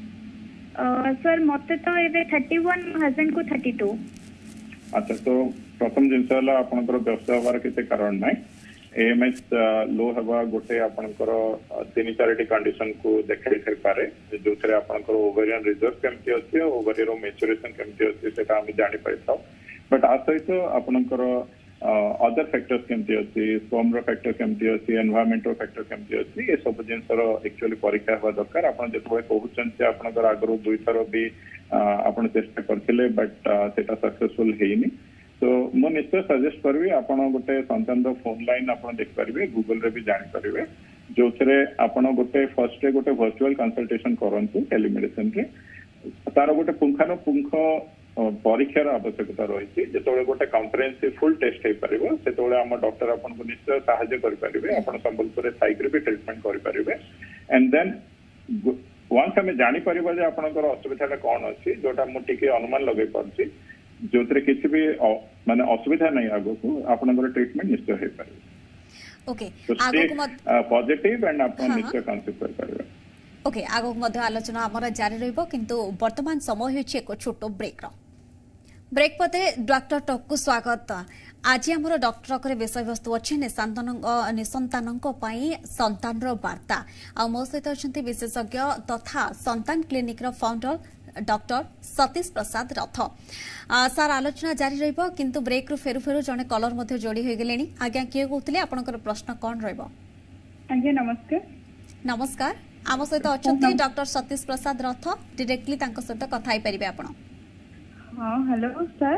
Speaker 3: सर मते तो एबे 31 हस्बैंड को 32।
Speaker 2: अच्छा तो प्रथम जिनस है आपंकर व्यस्त हबार किसी कारण ना एएमएस लो हवा गोटे आपंकर 3-4 कंडीशन को देखा पारे जो थे आपंकर ओवेरियन रिजर्व केमती अच्छी ओवेरियर मेच्योरेशन केमती अच्छी से जानी पाई था बट आ सहित आपंकर अदर फैक्टर्स केमती अच्छी स्पर्म रो फैक्टर केमती अच्छी एनवायरमेंटल फैक्टर केमती अच्छी ये सब जिनसर एक्चुअली परीक्षा हवा दरकार आपन जेतबे कहउछन आपनकर आगरो दुई थरो भी आपन चेष्टा करथिले बट सेटा सक्सेसफुल हेइनी तो मो निश्चय सजेस्ट करबी आपन गोटे संतान रो फोन लाइन आपन देख परिबे गूगल रे भी जानि परिबे जो थरे आपन गोटे फर्स्ट रे गोटे वर्चुअल कंसल्टेशन करंतु टेलीमेडिसिन रे तार गोटे पुंखानुपुंख परीक्षार आवश्यकता रही जो गोटे कम्प्रेहेंसिव फुल टेस्ट हो पार से आम डॉक्टर आपन को निश्चय साहाय्य करेंगे आप संबलपुर थी भी ट्रिटमेंट करेंगे एंड देन वंस आम जापर आपंकर असुविधा कौन अच्छी जोटा मुझे अनुमान लगे पार्टी जो किसी भी माने असुविधा नहीं आगो को आपनकर ट्रीटमेंट निश्चय हो पारे
Speaker 1: ओके
Speaker 2: पॉजिटिव एंड आप निश्चय कन्सीव कर पारे
Speaker 1: ओके आगो मध्य आलोचना आमर जारी रहिबो किंतु वर्तमान समय होछि एक छोटो ब्रेक पते डॉक्टर टॉक को स्वागत आज आमर डॉक्टर करे विषय वस्तु अछि निसंतानक पई संतान रो वार्ता आ मो सहित अछंती विशेषज्ञ तथा संतान क्लिनिक रो founder doctor Satish Prasad Rath sir आलोचना जारी रहिबो किंतु ब्रेक रु फेरु फेरु जने कलर मध्य जोड़ी होई गेलेनी आज्ञा किए कहउतले आपनकर प्रश्न कोन रहइबो?
Speaker 3: आज्ञा नमस्कार।
Speaker 1: नमस्कार आम सहित अछंती डॉक्टर सतीश प्रसाद रथ डायरेक्टली तांको सहित कथा परिबे आपण।
Speaker 3: हां हेलो सर।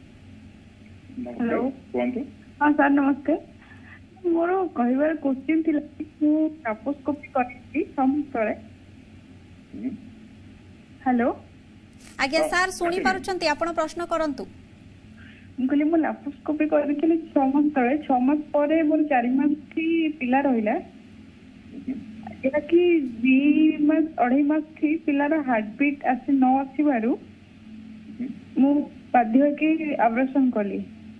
Speaker 2: हेलो कोंतु।
Speaker 3: हां सर नमस्कार मोर कहिबार क्वेश्चन थिला मु लाप्रोस्कोपी करछि समतळे। हेलो
Speaker 1: आज्ञा सर सुनी पारुछंती आपण प्रश्न करंतु।
Speaker 3: मु कहली मु लाप्रोस्कोपी करथिले 6 मास तळे 6 मास परे मोर 4 मास थी पिला रहिला एटा कि 2 मास 2.5 मास थी पिलार हार्ट बीट आसी न आसीबारु मु बाध्य कि ऑपरेशन कली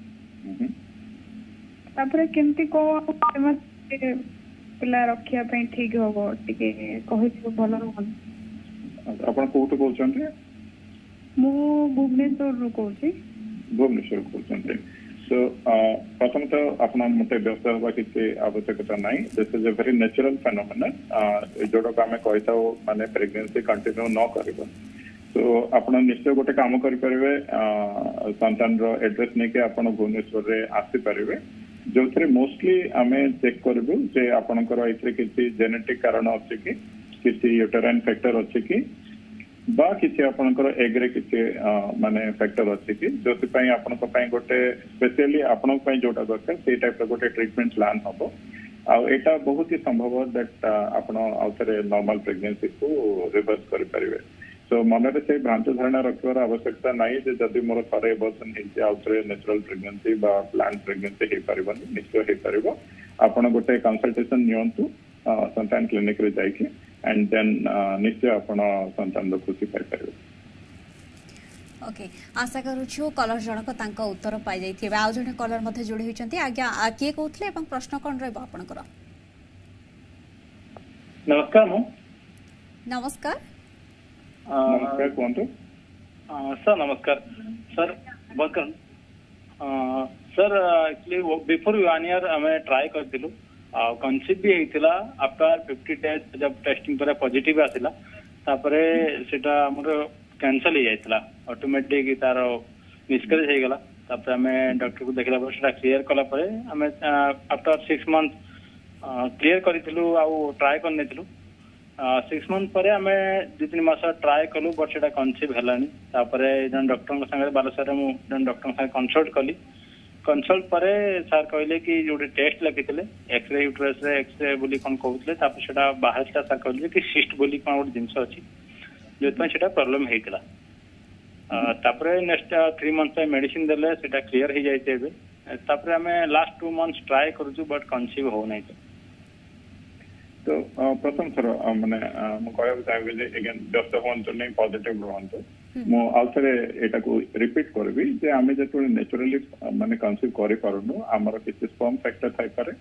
Speaker 3: तापर केमती को मास पिला रखिया पे ठीक होबो टिके कहि भलो रहन।
Speaker 2: आपण कोठो बोलछन्ते?
Speaker 3: मु भुवनेश्वर रु कहूची।
Speaker 2: भुवनेश्वर कहउछन्ते सो प्रथम तो अपना मते व्यस्त होगा किसी आवश्यकता नहीं this is a very natural phenomenon जोटा आम कहता माने प्रेगनेंसी कंटिन्यू न कर तो आपण निश्चय गोटे काम करेंगे संतान एड्रेस नहीं कि आप भुवनेश्वर रे आसी पारे जो थे मोस्टली आम चेक करूँ जे आपणकर किसी जेनेटिक कारण अच्छी कि किसी यूटेराइन फैक्टर अच्छी कि बा किसी आपणकर एग रे किसी माने फैक्टर अच्छी कि जो आपण गोटे स्पेशली आपण जोटा दरकार से टाइप गोटे ट्रीटमेंट प्लान हम आटा बहुत ही संभव दैट आपण आउे नॉर्मल प्रेगनेंसी को रिवर्स करेंगे सो मनरे से भ्रांत धारणा रखार आवश्यकता नहीं जे जदि मोर थरे एबॉर्शन होइछि आउे नेचुरल प्रेगनेंसी बा प्लान प्रेगनेंसी हो पारिबनी निश्चय हो पारिबो आपण गोटे कंसल्टेशन नियंतु संतान क्लिनिक रे जाइके एंड देन निश्चय आपण संतान रो खुशी पाइ पारिबो।
Speaker 1: ओके आशा करूछु कलर जनक तांका उत्तर पाइ जाइथिबे आ जने कलर मध्ये जोडी होइचंती आज्ञा के कहउथले एवं प्रश्न कोन रहबो आपनकर?
Speaker 4: नमस्कार मो
Speaker 1: नमस्कार
Speaker 2: नमस्कार कोंतु।
Speaker 4: सर नमस्कार sir welcome sir actually before 1 year हमें ट्राई करथिलु कन्सीव भी होइतिला आफ्टर 50 डेज जब टेस्टिंग पर पॉजिटिव आसिला तापरे सेटा हमर कैंसिल हो जाइतिला ऑटोमेटिक तार मिसकरेज हो गला तापर हमें डॉक्टर को देखला पर सेटा क्लियर कला पर हमें आफ्टर 6 मंथ क्लियर करितिलु आ ट्राई करनेतिलु 6 मंथ पर हमें 2-3 मास ट्राई कलु बट सेटा कन्सीव हेलानी तापरे जन डॉक्टर संगे बालेश्वर मु जन डॉक्टर संगे कंसल्ट पर सर कहले कि जो टेस्ट लिखिते एक्सरे यूट्रस रे एक्सरे बोली कौन कहते तापर सेटा बाहर सर कहले कि सिस्ट बोली कौन गोटे जिनस अच्छी जो सेटा प्रॉब्लम होइतिला तापर नेक्स्ट 3 मंथ मेडिसिन देले सेटा क्लियर हो जाइते तापर हमें लास्ट 2 मंथ्स ट्राई करूछु बट कन्सीव हो नहीं
Speaker 2: तो प्रथम थर माने मु कहब चाहे जे अगेन व्यस्त होंतु नहीं पॉजिटिव रहंतु मु आउथरे एटा को रिपीट करबी जे आमे जेतो नेचुरली माने कंसीव करि परनु हमर किछि स्पर्म फैक्टर थाइ पारे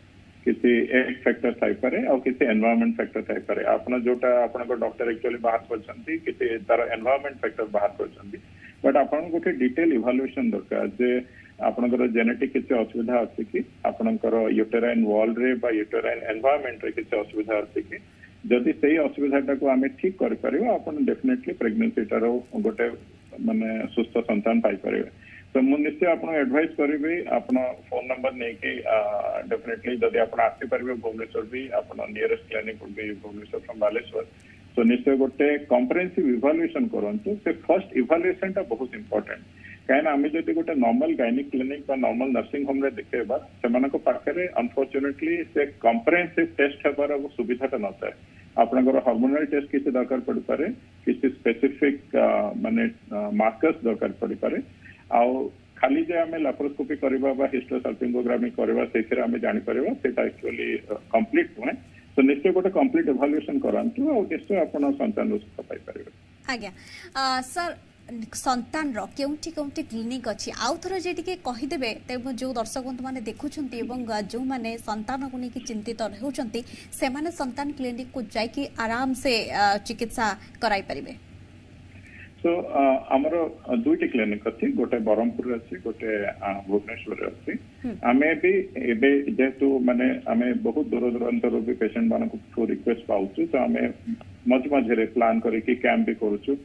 Speaker 2: किसी एज फैक्टर थाई पारे और किसी एनवायरमेंट फैक्टर थाई पारे आपण जोटा आपण को डॉक्टर एक्चुअली बाहर करछंती किसी तार एनवायरमेंट फैक्टर बाहर करछंती बट आपण गोटे डिटेल इवैल्यूएशन दरकार जे आपनकर जेनेटिक किसी असुविधा अछि कि आपनकर यूटेराइन वॉल रे बा यूटेराइन एनवायरमेंट रे किसी असुविधा अछि कि जदि सही असुविधाटा को आमे ठीक कर परिबो आपण डेफिनेटली प्रेगनेंसी टारो गोटे माने सुस्थ संतान पाई परिबे तो मु निश्चय आपण एडवाइस करिबे आपण फोन नंबर नै के डेफिनेटली जदि आपण आसी परिबे भुवनेश्वर भी आपण nearest clinic would be Bhubaneswar from Baleswar तो निश्चय गोटे कॉम्प्रिहेंसिव इवैल्यूएशन करंतु से फर्स्ट इवैल्यूएशन टा बहुत इंपोर्टेंट कहीं आम जब गोटे normal gynaec clinic normal nursing home रे देखा से पाखे अनफॉर्चुनेटली से कॉम्प्रिहेंसिव टेस्ट हेबार सुविधाटा न थाए आपनकर हार्मोनल टेस्ट किसी दरकार पड़ पारे किसी स्पेसिफिक माने मार्कर्स दरकार पड़ पारे आउ खाली जे आमे लैप्रोस्कोपी करबा बा हिस्टोसाल्पिंगोग्राफी करबा सेथरे आमे जानि परबा सेटा एक्चुअली कंप्लीट नुहे तो निश्चय गोटे कंप्लीट इवैल्यूएशन करंतु और निश्चय आपण संतान सुख पाई परबे
Speaker 1: आज्ञा सर संतान रो केउठी केउठी क्लिनिक अछि आउ थरो जे टिके कहि देबे तेब जो दर्शक बंधु माने देखुछंती एवं जो माने संतान को नेकी चिंतित रहउछंती से माने संतान क्लिनिक को जाय कि आराम से चिकित्सा कराई परिबे
Speaker 2: सो हमर दुईटी क्लिनिक अछि गोटे बरहमपुर अछि गोटे भुवनेश्वर अछि आमे भी एबे जेतु माने आमे बहुत दूर दूरांतर भी पेशेंट माने को रिक्वेस्ट पाउछु तो आमे मज मझे प्लान करके कैंप भी करूछु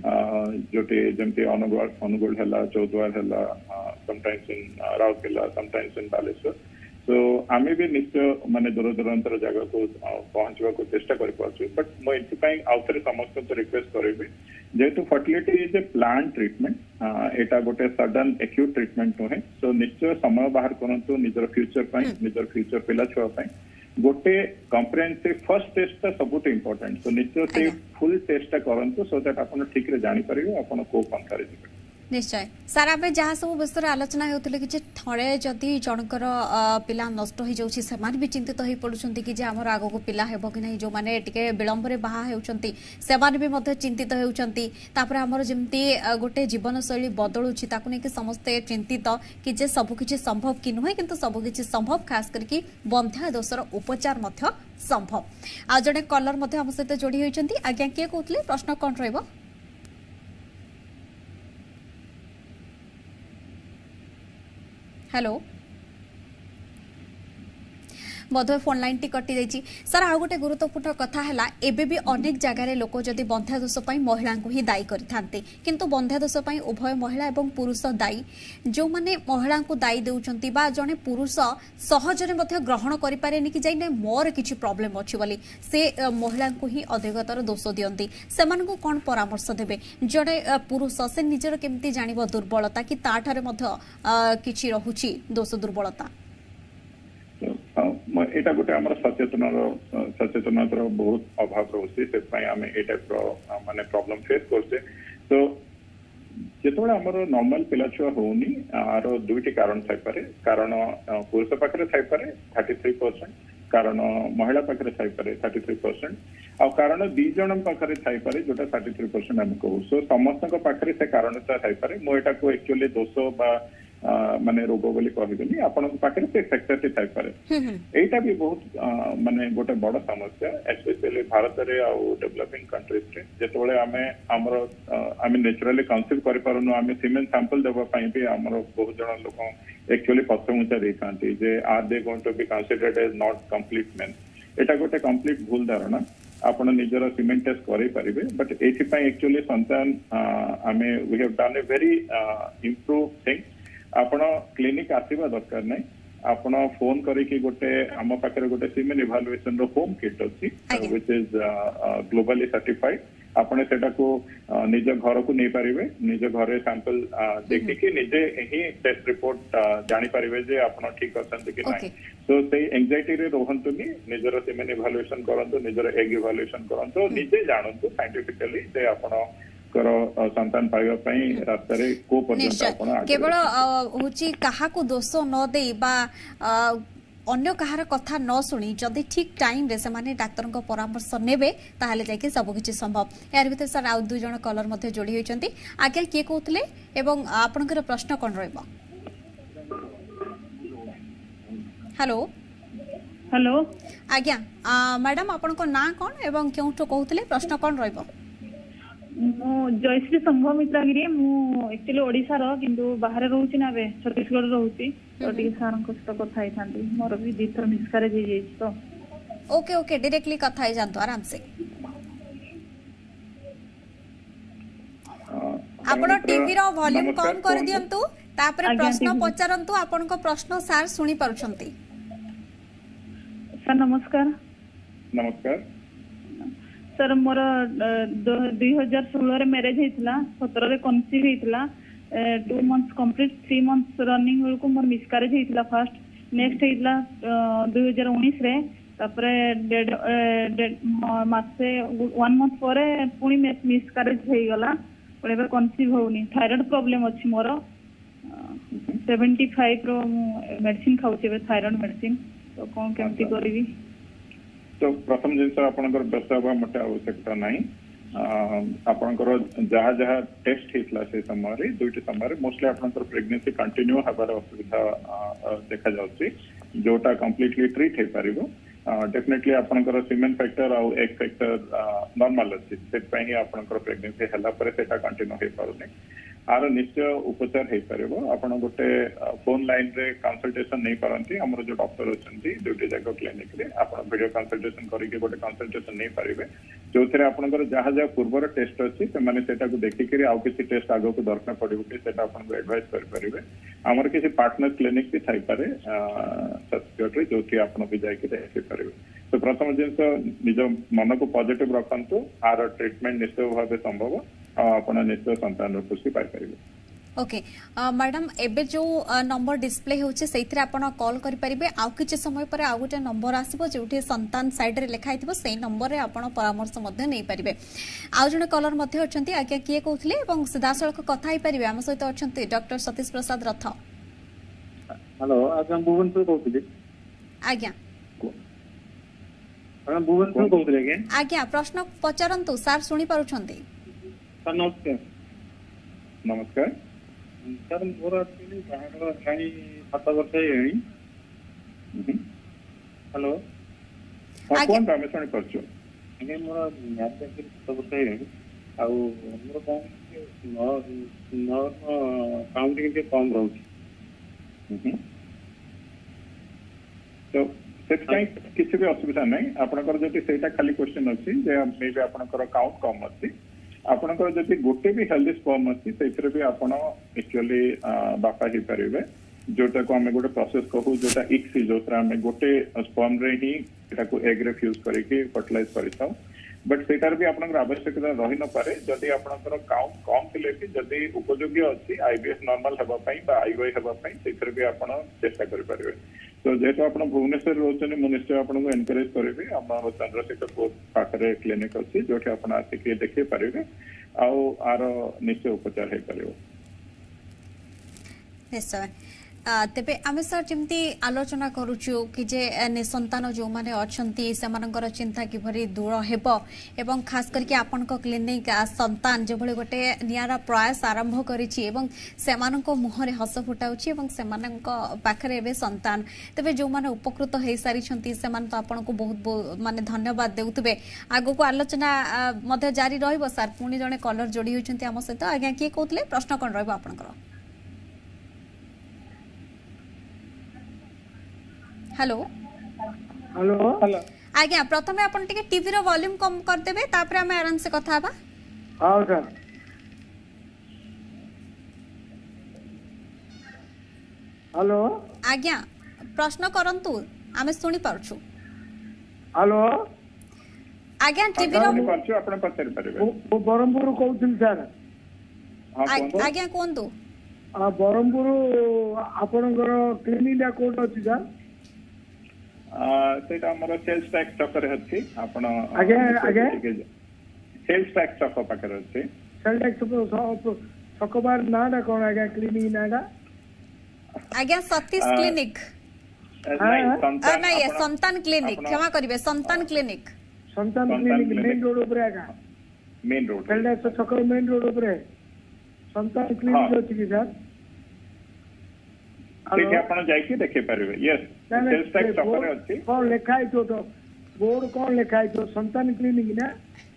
Speaker 2: जोटे जमते अनुगुल हला चौद्वार हला sometimes in Rourkela sometimes in Baleswar तो आमे भी निश्चय माने दूर दूरांतर जगह को पहुंचवा को चेष्टा कर पाछु बट मो इथिपाई आउथरे समस्त तो रिक्वेस्ट करबे जेतु fertility is a plan treatment एटा गोटे सडन एक्यूट ट्रीटमेंट नुहे सो निश्चय समय बाहर करंतु निजर फ्यूचर पिला छुआ पाई गोटे कॉम्प्रिहेंसिव फर्स्ट टेस्ट सबुठ इंपोर्टेंट सो निश्चय से फुल टेस्ट करंतु सो दैट आपण ठीक रे जानि परिबो आपण को पंथारे दिबे
Speaker 1: निश्चय सर आम जहाँ सब विषय आलोचना होते कि थोड़े जदि जनकर पिला नष्ट हो जाऊँगी से भी चिंतित हो पड़ुंट कि आमर आग को पिला हेब कि नहीं जो मैंने टे विलंब बाहा होती से चिंतित होती आमर जमी गोटे जीवनशैली बदलुची नहीं समस्ते चिंतित कि सबकि संभव कि नुहे कि सबकि संभव खास करके बंध्या दोषर उपचार संभव आ जड़े कलर आम सहित जोड़ी होती आज्ञा किए कहते प्रश्न कौन रही हेलो मधुर फोन लाइन टी कटि जाइए सर आ गोटे गुरुत्वपूर्ण कथा है एबे भी अनेक जगार लोक जदि बंध्या दोष महिला को ही दायी करते किंतु बंध्या दोष उभय महिला और पुरुष दायी जो माने महिला को दायी देउछंती बा जने पुरुष सहजरे मध्य ग्रहण करि पारेनी कि जाई मोर किछि प्रॉब्लम अछि बोली से महिला को ही अधिकतर दोष दियंती सेमान को कोन परामर्श देबे जड़े पुरुष से निजर केमती जानिबो दुर्बलता कि ताठारे मध्य किछि रहुछि दोष दुर्बलता
Speaker 2: एटा गोटे आम सचेतनतार बहुत अभाव रोचे से आम ए टाइप माने प्रॉब्लम फेस करछे तो जेतबे हमर नॉर्मल पिला छुआ होनी आर दुईटी कारण थाई पारे कारण पुरुष पाखरे थाई पारे 33% कारण महिला पाखरे थाई पारे 33% आ कारण दी जन पाखरे थाई पारे जोटा 33% हम कहू सो समस्त पाखरे से कारणता थाई पारे मो एटा को एक्चुअली दोष बा माने रोग बोली कहबेनी आपण पाखरे से फैक्टर टी थाई पारे एटा भी बहुत माने गोटे बड़ समस्या स्पेशली भारत रे आ डेवलपिंग कंट्रीज रे जेतबेले आमे हमर आमे नेचुरली कंसीव करि पारनु आमे सीमेन सैंपल देबा पई भी हमर बहुत जण लोक एक्चुअली पछमुचा देखांती जे are they going to be considered as not complete men एटा गोटे कंप्लीट भूल धारणा आपण निजर सीमेंट टेस्ट करि परिबे बट एथि पई एक्चुअली संतान आमे we have done a very improve thing आपण क्लिनिक आसीबा दरकार नै आपण फोन करिकि गोटे हम पाखरे गोटे सीमेन इवैल्यूएशन रो होम किट अछि व्हिच इज ग्लोबली सर्टिफाइड आपण सेटा को निज घर को नै परिबे निज घरे सैंपल देखि कि निजे ही टेस्ट रिपोर्ट जानि परिबे जे आपण ठीक अछन कि नै सो से एंजाइटी रे रहंतुनी निजर सीमेन इवैल्यूएशन करंतु निजर एग इवैल्यूएशन करंतु निजे जानंतु साइंटिफिकली जे आपण संतान पाइबा पई रास्ता रे को पर्यंत आपण
Speaker 1: केवल होची कहा को दोष न देई बा अन्य कहार कथा न सुनी जदि ठीक टाइम रे से माने डाक्टर को परामर्श नेबे ताहाले जाके सब किछि संभव यार भीतर सर आ दु जण कलर मध्ये जोड़ी होइचंती आगे के कहतले एवं आपनकर प्रश्न कोन रहबो हेलो
Speaker 3: हेलो
Speaker 1: आज्ञा मैडम आपण को ना कौन एवं क्यों कहते प्रश्न कौन रहिबो
Speaker 3: मु जयश्री संघ मित्रागिरी मु एक्चुअली ओडिसा रो किंतु बाहर रहउची ना बे छत्तीसगढ़ रहउची तो डी सारन को सहित कथा ही थांती मोर भी दिथर मिसकारेज हो जाई तो
Speaker 1: ओके ओके डायरेक्टली कथा ही जानतो आराम से आपण टीवी रो वॉल्यूम कम कर दियंतु तापरे प्रश्न पचारंतु आपण को प्रश्न सार सुनी पारुछंती
Speaker 3: सर नमस्कार
Speaker 2: नमस्कार
Speaker 3: सर मोर 2016 रे मैरिज हेतला 17 रे कन्सीव हेतला 2 मंथ्स कंप्लीट 3 मंथ्स रनिंग बेल को मोर मिसकारेज हेतला फर्स्ट नेक्स्ट हेतला 2019 रे तापरे मासे 1 मंथ परे पुनी मिसकारेज हे गला परे कन्सीव होनी थायराइड प्रॉब्लम अछि मोर 75 रो मेडिसिन खाउची बे थायराइड मेडिसिन तो कोन केमती करबी
Speaker 2: तो प्रथम जिनस आपनकर व्यस्त हवा मोटे आवश्यकता नहीं आपनकर जहाँ जहाँ टेस्ट हेतला से समय रे दुईटी समय रे मोस्टली आपनकर प्रेगनेंसी कंटिन्यू हबार असुविधा देखा जाउची जोटा कंप्लीटली ट्रीट हे परिबो डेफिनेटली आपनकर सीमेन फैक्टर और एग फैक्टर नॉर्मल अछि से पई आपनकर प्रेगनेंसी हला पर सेटा कंटिन्यू हे पारुने आर निश्चय उपचार हे परिबो आपण गोटे फोन लाइन रे कंसल्टेशन नहीं पारंती हमर जो डॉक्टर अछंती दुटी जाको क्लिनिक रे आपण वीडियो कंसल्टेशन करी के गोटे कंसल्टेशन नहीं पारिबे जोथरे आपनकर जहा जहा पूर्वर टेस्ट अछि से माने सेटा को देखि करी आउ किसी टेस्ट आगो को दरकार पड़िबो कि सेटा आपण को एडवाइस कर परिबे हमर किसी पार्टनर क्लिनिक भी थाई पारे सब्सिट्यूट रे जोथि आपण भी जाय के देखि परिबे तो प्रथम जिंस निज मन को पॉजिटिव रखंतु आर ट्रीटमेंट निश्चय भाबे संभव आपण निश्चय संतान खुशी पाई परिबे
Speaker 1: ओके मैडम एबे जो नंबर डिस्प्ले होचे सेइथरे आपण कॉल करि परिबे आउ किछ समय पर आउ गोटे नंबर आसीबो जेउठी संतान साइड रे लिखा हितबो सेही नंबर रे आपण परामर्श मध्ये नै परिबे आउ जने कॉलर मध्ये अछंती आज्ञा किए कहथले एवं सीधासळक कथा ही परिबे हम सहित अछंती डॉक्टर सतीश प्रसाद रथ
Speaker 5: हेलो आज्ञा भुवनपुर कहथले
Speaker 1: आज्ञा
Speaker 5: भुवनपुर कहथले
Speaker 1: आज्ञा प्रश्न पचारंतु सार सुनी पारुछंती
Speaker 5: नमस्कार
Speaker 2: नमस्कार
Speaker 5: सर मोर एक्चुअली बाहर खाई 7 वर्ष हेणी हेलो
Speaker 2: कौन हम सुनी परछु
Speaker 5: अगे मोर मैथ एक्चुअली 7 वर्ष हेणी आ मोर कोन न काउंटिंग के कम रहउची तो से किसी भी असुविधा नहीं आपनकर जति सेटा खाली क्वेश्चन अछि जे मे भी आपनकर काउंट कम अछि आपनकर जति गोटे भी हेल्दी स्पर्म अछि सेथरे भी आपण एक्चुअली बापा ही परिबे जोटा को हमें गोटे प्रोसेस कहू जोटा इक्सी जोटा हमें गोटे स्पर्म रे ही एटा को एग रे फ्यूज करके फर्टिलाइज करिताउ बट सेटार भी आपनकर आवश्यकता रहि न पारे जदि आपनकर काउंट कम थिले भी जदि उपयोगी अछि आईवीएफ नॉर्मल हेबा पई बा आईवाई हेबा पई सेथरे भी आपण चेष्टा करि परिबे तो जेहेतु आप भुवनेश्वर रोचने मु निश्चय आपको एनकरेज करेंगे आम चंद्रशेखर पाखे क्लिनिक अच्छी जो आप आसिक देखे पारे आर निश्चय उपचार हो पार
Speaker 1: निश्चय तेबे आमे सर जमती आलोचना करूछु कि जे निसंतान जो माने अछंती सेमानकर चिंता किभरी दूर हेबो एवं खास करके आपनक क्लिनिक संतान जे भले गोटे नियारा प्रयास आरंभ करिछि एवं सेमानक मुहरे हस फुटाउछि एवं सेमानक पाखरे एबे संतान तेबे जो माने उपकृत हे सारी छंती सेमान तो आपनको बहुत माने धन्यवाद देउतबे आगो को आलोचना मध्ये जारी रहइबो सर पुनी जने कलर जोडी होचंती हम सहित आज्ञा की कहतले प्रश्न कोन रहइबो आपनकर हेलो
Speaker 5: हेलो हेलो
Speaker 1: आज्ञा प्रथमे अपन टिके टीवी रो वॉल्यूम कम कर देबे तापर हमें आराम से कथा बा
Speaker 5: हां सर हेलो
Speaker 1: आज्ञा प्रश्न करंतु आमे सुनी पारछु
Speaker 5: हेलो
Speaker 1: आज्ञा टीवी रो
Speaker 2: पारछु आपण पचर परबे
Speaker 5: ओ बरमपुर कहउथिल सर
Speaker 1: आज्ञा कोंतु
Speaker 5: आ बरमपुर आपनकर क्लिनिक डा कोड अछि सर
Speaker 2: सेटा हमर सेल्स टैक्स चक्कर अछि आपण
Speaker 5: आगे आगे
Speaker 2: सेल्स टैक्स चक्कर पाकर अछि
Speaker 5: सेल्स टैक्स सकबार नाडा कोन आगे क्लिनिक नाडा
Speaker 1: आज्ञा सतीश क्लिनिक नहीं संतान क्लिनिक क्षमा करिवे संतान क्लिनिक
Speaker 5: मेन रोड ऊपर आगा
Speaker 2: मेन रोड
Speaker 5: सेल्स टैक्स चक्कर मेन रोड ऊपर संतान क्लिनिक अछि कि सर
Speaker 2: ठीक है आपण जाई के देखे परिवे यस सेल्स टैक्स छकरे अछि
Speaker 6: कौन लिखा है तो बोर्ड कौन लिखा है तो संतान क्लिनिक ना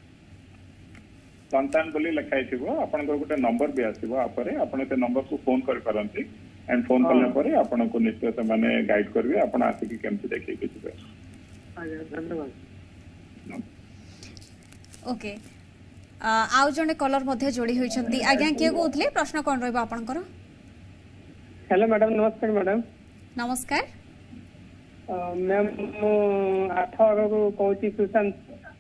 Speaker 2: संतान बोली लिखाई थिबो आपन गोटे नंबर भी आसीबो आपरे आपन से नंबर को फोन कर परंती एंड फोन करला परे आपन को निश्चय से माने गाइड करबे आपन आसी कि केमति देखि कि छिबे।
Speaker 6: धन्यवाद।
Speaker 1: ओके आउ जने कलर मध्ये जोड़ी होइछंती आज्ञा के कहउतले प्रश्न कोन रहबा आपनकर।
Speaker 7: हेलो मैडम नमस्कार मैडम।
Speaker 1: नमस्कार
Speaker 7: मैम मो 8 को कहूची सुशांत।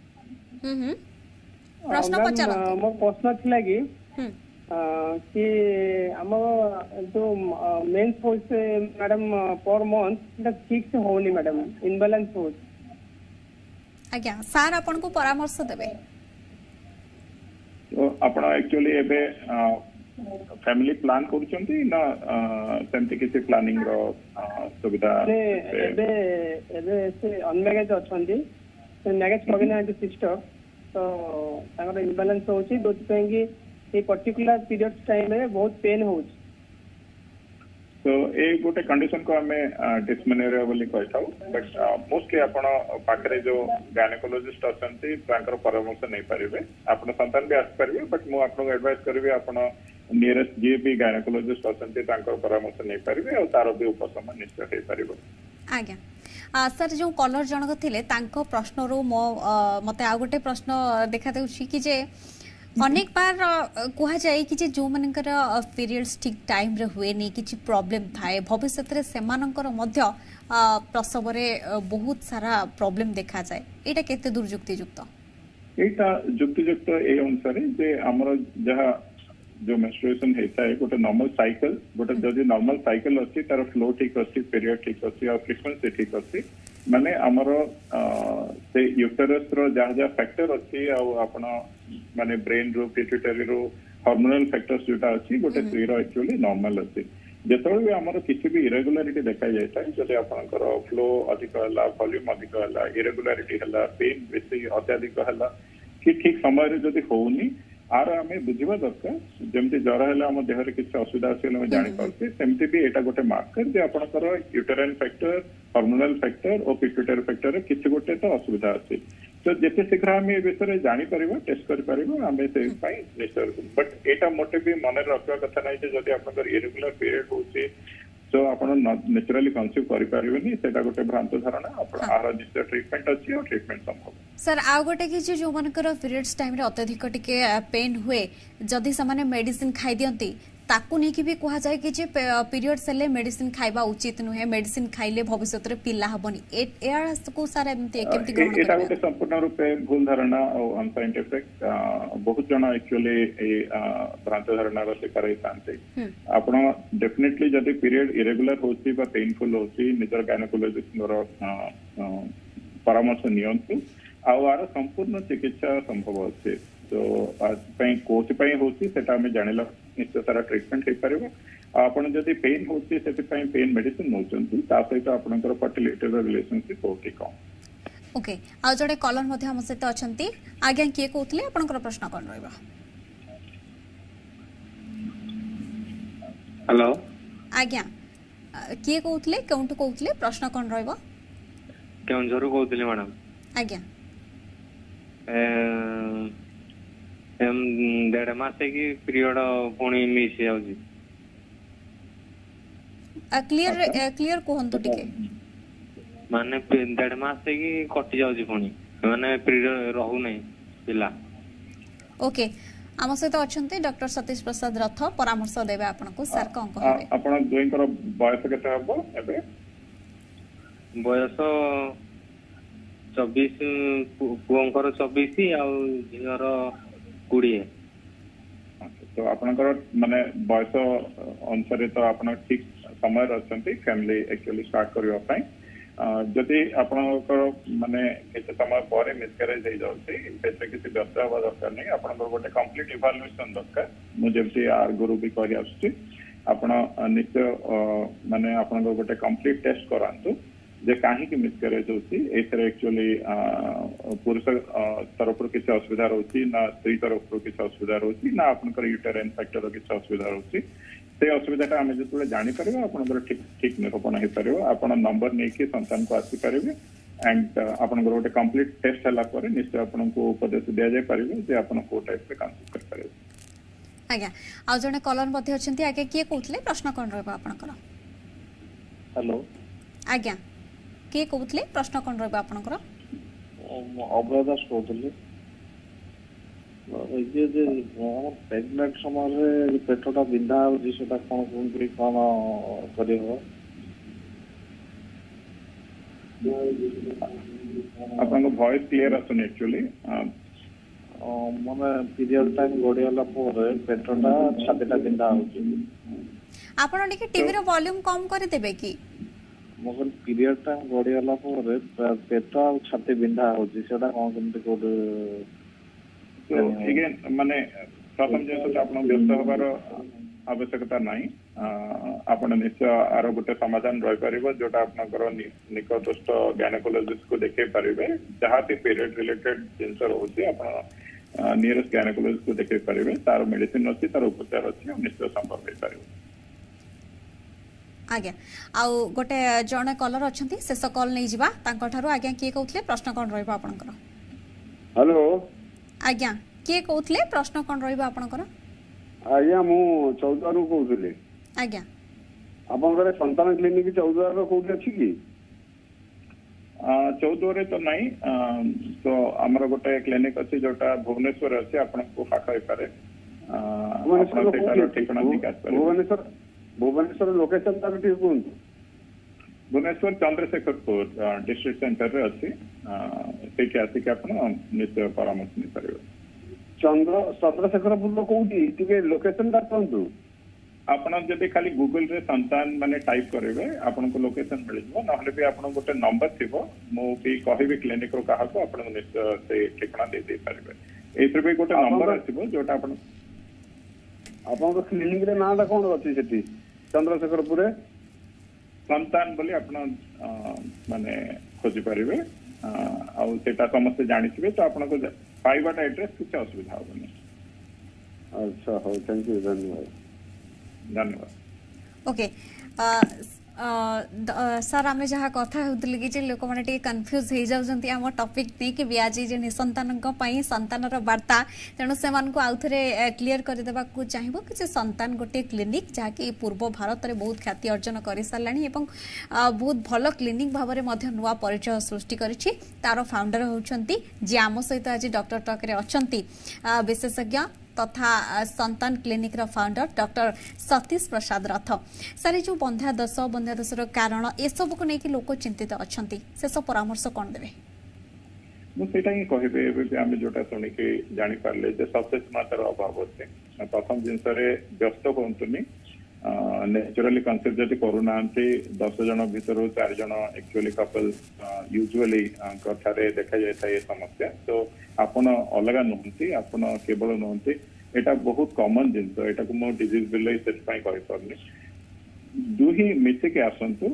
Speaker 1: प्रश्न पचार
Speaker 7: मो प्रश्न थिला कि हम जो मेंस होस madam per month that fix होनी मैडम इनबैलेंस होस।
Speaker 1: आज्ञा सार आपन को परामर्श देबे।
Speaker 2: तो आपण एक्चुअली एबे फैमिली प्लान करूचंती ना सेमति किसी प्लानिंग रो सुविधा
Speaker 7: एबे एबे से अनमैरेज अछंती से मैरेज करना है सिस्टर तो तांगर इम्बैलेंस होची दोति पेंगी ए पर्टिकुलर पीरियड टाइम में बहुत पेन होची।
Speaker 2: तो ए गोटे कंडीशन को हमें डिस्मेनोरिया बोली कहताउ बट मोस्टली आपण पाखरे जो गायनेकोलॉजिस्ट अछंती तांकर परामर्श नै परिबे आपण संतान भी आस परिबे बट मु आपन एडवाइस करबे आपण नियरेस्ट जे भी गायनेकोलॉजिस्ट अछंती तांकर परामर्श नै परिबे और तार भी उपशम निश्चय हे परिबो।
Speaker 1: आज्ञा सर जो कलर जनक थिले तांको प्रश्न रो मते आ गोटे प्रश्न देखा देउछि कि जे अनेक बार कहा जाए कि जो मानकर पीरियड्स ठीक टाइम रे हुए नहीं किछि प्रॉब्लम थाए भविष्य रे सेमानकर मध्य प्रसव रे बहुत सारा प्रॉब्लम देखा जाए एटा केते दूर युक्तियुक्त
Speaker 2: एटा युक्तियुक्त ए अनुसार जे हमर जहा जो मेंस्ट्रुएशन हेता है गोटे नॉर्मल साइकिल गोटे जदि नॉर्मल साइकिल अछि तार फ्लो ठीक अछि पीरियड ठीक अछि और फ्रीक्वेंसी ठीक अछि माने हमर से यूटेरस रो जहा फैक्टर अछि आ आपण माने ब्रेन रो पिट्यूटरी रो हार्मोनल फैक्टर्स जोटा अछि गोटे स्त्री रो एक्चुअली नॉर्मल अछि जेतोल भी हमर किछि भी इरेगुलरिटी देखा जायता जदि आपनकर फ्लो अधिक हला वॉल्यूम अधिक हला इरेगुलरिटी हला पेन बेसी अत्यधिक हला कि ठीक समय रे जदि होउनी आर आमे बुझिबा दरकार जेमति जरा हला हम देह रे किछि असुविधा अछि हम जानि परते सेमति भी एटा गोटे मार्कर जे आपनकर यूटेराइन फैक्टर हार्मोनल फैक्टर और पिट्यूटरी फैक्टर रे किछि गोटे तो असुविधा अछि तो जेते शीघ्र हम ए विषय जानि परिबो टेस्ट करि परिबो हमें से पाई निश्चय बट एटा मोटे भी मन रखवा कथा नै जे जदि आपनकर इरेगुलर पीरियड होछि तो आपण नेचुरली कंसीव करि परिबेनी सेटा गोटे भ्रांत धारणा आपण आर निश्चय ट्रीटमेंट अछि और ट्रीटमेंट संभव।
Speaker 1: सर आ गोटे कि जो मानकर पीरियड्स टाइम रे अत्यधिक टिके पेन हुए जदि समाने मेडिसिन खाइ दियंती ताकू नै कि भी कहा जाय कि जे पीरियड्स हेले मेडिसिन खाइबा उचित नुहे मेडिसिन खाइले भविष्य रे पिल्ला हबनी एया को सारा एमते केमति ग्रहण करबे एटा
Speaker 2: गोटे संपूर्ण रूपे भूल धारणा और अनसाइंटिफिक बहुत जन एक्चुअली ए भ्रांत धारणा रो शिकार होतांते आपण डेफिनेटली जदि पीरियड इरेगुलर होची बा पेनफुल होची निजर गायनेकोलॉजिस्ट रो परामर्श नियंतु आर संपूर्ण चिकित्सा संभव अच्छे तो आज कोच होची सेटा हमें जानिला निश्चय सारा ट्रीटमेंट हे परिबो आपण जदि पेन होची सेति पेन मेडिसिन नोचंती ता सहित आपनकर फर्टिलिटी रिलेशनशिप होती कम।
Speaker 1: ओके आ जडे कॉलर मध्ये हम सहित अछंती आज्ञा के कहउतले आपनकर प्रश्न कोन रहबा।
Speaker 7: हेलो
Speaker 1: आज्ञा के कहउतले कोंटू कहउतले प्रश्न कोन रहबा
Speaker 7: केउंझरु कहउतले मैडम।
Speaker 1: आज्ञा
Speaker 7: एम 1.5 मास की पीरियड पुणी मिस जाउजी
Speaker 1: क्लियर कोहंतु टिके
Speaker 7: माने 1.5 मास की कटि जाउजी पुणी माने पीरियड रहू नै पिला।
Speaker 1: ओके आम सहित अछंती डॉक्टर सतीश प्रसाद रथ परामर्श देबे आपन को सर कोन कहबे
Speaker 2: आपण दोइकर बयस केते हबो एबे
Speaker 7: बयस 24 पुअंकर 24 आ झियर 20
Speaker 2: तो आपनकर माने बयस अनुसार तो आपण ठीक समय रचंती फैमिली एक्चुअली स्टार्ट करियो पई जदि आपनकर माने केते समय परे मिसकैरेज हे जाउछि बेसे किसी व्यस्त हवा दरकार नै आपनकर गोटे कंप्लीट इवैल्यूएशन दरकार मु जेमति आर गुरु भी कहि आछी आपण निश्चय माने आपनकर गोटे कंप्लीट टेस्ट करांतु जे कहीं मिसक्यारेज होती एक्चुअली पुरुष तरफ किसी असुविधा रोचे ना स्त्री तरफ किसी असुविधा रोचे ना आपंकर यूटेराइन फैक्टर किसी असुविधा रोचे से असुविधा आम जो जापर आपंकर ठीक ठीक निरूपण हो पार आप नंबर नहीं कि संतान को आसीपारे एंड आपंकर गोटे कंप्लीट टेस्ट है निश्चय आपको उपदेश दि जाए जे आप टाइप कनसेप्ट कर पारे।
Speaker 1: आज्ञा आ जने कलर मध्ये अछंती आगे किए कहउतले प्रश्न कोन रहबा आपनकर?
Speaker 8: हेलो
Speaker 1: आज्ञा किए कहउतले प्रश्न कोन रहबा आपनकर?
Speaker 8: अभय दास कहउतले जे जे प्रेग्नेंट समय रे पेटटा बिंधा हो जिसटा कोन कोन करियो
Speaker 2: आपन वॉइस क्लियर आसुन एक्चुअली
Speaker 8: माने पीरियड टाइम गडियाला पर पेटटा छातीटा बिंधा होची
Speaker 1: आपन टिके टीवी रो वॉल्यूम कम कर देबे की
Speaker 8: मगर पीरियड टाइम गडियाला पर पेट और छाती बिंधा होची सेटा कोन केमते कोड
Speaker 2: तो अगेन माने प्रथम जिनस आप व्यस्त हबार आवश्यकता नहीं आपण निश्चय आर गोटे समाधान रही पार जोटा आपनकर निकटस्थ गायनेकोलॉजिस्ट को देखे पारे जहाँ भी पीरियड रिलेटेड जिनस रोचे आप नियरेस्ट गायनेकोलॉजिस्ट को देखे पारे तार मेडिसिन अच्छी तार उपचार अच्छी निश्चय संभव हो पार।
Speaker 1: आज्ञा आउ गोटे जने कलर अछंती शेष कॉल नहीं जिबा तांको ठारो आज्ञा किए कहउतले प्रश्न कोन रहबा आपनकर?
Speaker 6: हेलो
Speaker 1: आज्ञा किए कहउतले प्रश्न कोन रहबा आपनकर?
Speaker 6: आज्ञा मु चौदारू कहउतले।
Speaker 1: आज्ञा
Speaker 6: आपनकर संतान क्लिनिक चौदार रो कोठी अछि की?
Speaker 2: चौदह तो नहीं तो आमर गोटे क्लिनिक अच्छी जोटा भुवनेश्वर अच्छे आपको पाख हो पारे
Speaker 6: भुवनेश्वर लोकेशन तार ठीक कहंतु।
Speaker 2: भुवनेश्वर चंद्रशेखरपुर डिस्ट्रिक्ट सेंटर रे अच्छी से आसिक आप निश्चय परामर्श नहीं पारे।
Speaker 6: चंद्रशेखरपुर कोठी टिके लोकेशन ता कहंतु।
Speaker 2: आपण जदि खाली गूगल रे संतान माने टाइप करेबे आपन को लोकेशन मिल जबो नहले भी आपन गोटे नंबर थिबो मो भी कहबे क्लिनिक रो काहा को आपन निश्चय से ठिकाना दे दे पारबे एथरे भी गोटे नंबर आथिबो जोटा आपन
Speaker 6: को क्लिनिक रे नाटा कोन अछि सेठी चंद्रशेखरपुर रे
Speaker 2: संतान बोली आपन माने खोजि पारिबे आ सेटा समस्त जानिथिबे तो आपन को पाइबाटा एड्रेस किछ असुविधा होबनी।
Speaker 6: अच्छा हो थैंक यू धन्यवाद।
Speaker 2: धन्यवाद।
Speaker 1: ओके सर आम जहाँ कथा होतले कि लोक मैंने टे कन्फ्यूज हो जाउछंती हम टॉपिक नहीं कि आज जे निसंतान संतानर वार्ता तेणु से आउ थे क्लीयर करदेवा चाहिए कि संतान गोटे क्लिनिक जहाँकि पूर्व भारत में बहुत ख्याति अर्जन कर सारे बहुत भल क्लिनिक भाव में नुआ परिचय सृष्टि करिछि तार फाउंडर होउछंती जे आम सहित आज डॉक्टर टॉक रे अछंती विशेषज्ञ तथा संतान क्लिनिक रो फाउंडर डॉक्टर सतीश प्रसाद रथ। सारे जो बंध्यादोष कारण ए सब को लेकिन लोक चिंतित अछंती शेष परामर्श कौन देवे?
Speaker 2: मुझे ही कहे आम जोटा शुणिकी जापारे सचेतनतार अभाव अच्छे प्रथम जिनस व्यस्त कहतुनि नेचुराली कनसेप्ट जब करूना 10 जन भर 4 जन एक्चुअली कपल यूजुअली कथारे देखा जाए समस्या तो आपन अलग नुहति आपन केवल नुहति एटा बहुत कॉमन जिनस एटा को मो डिजीज बिले सेट पाई कहि परनी दुही मिसे के आसंतु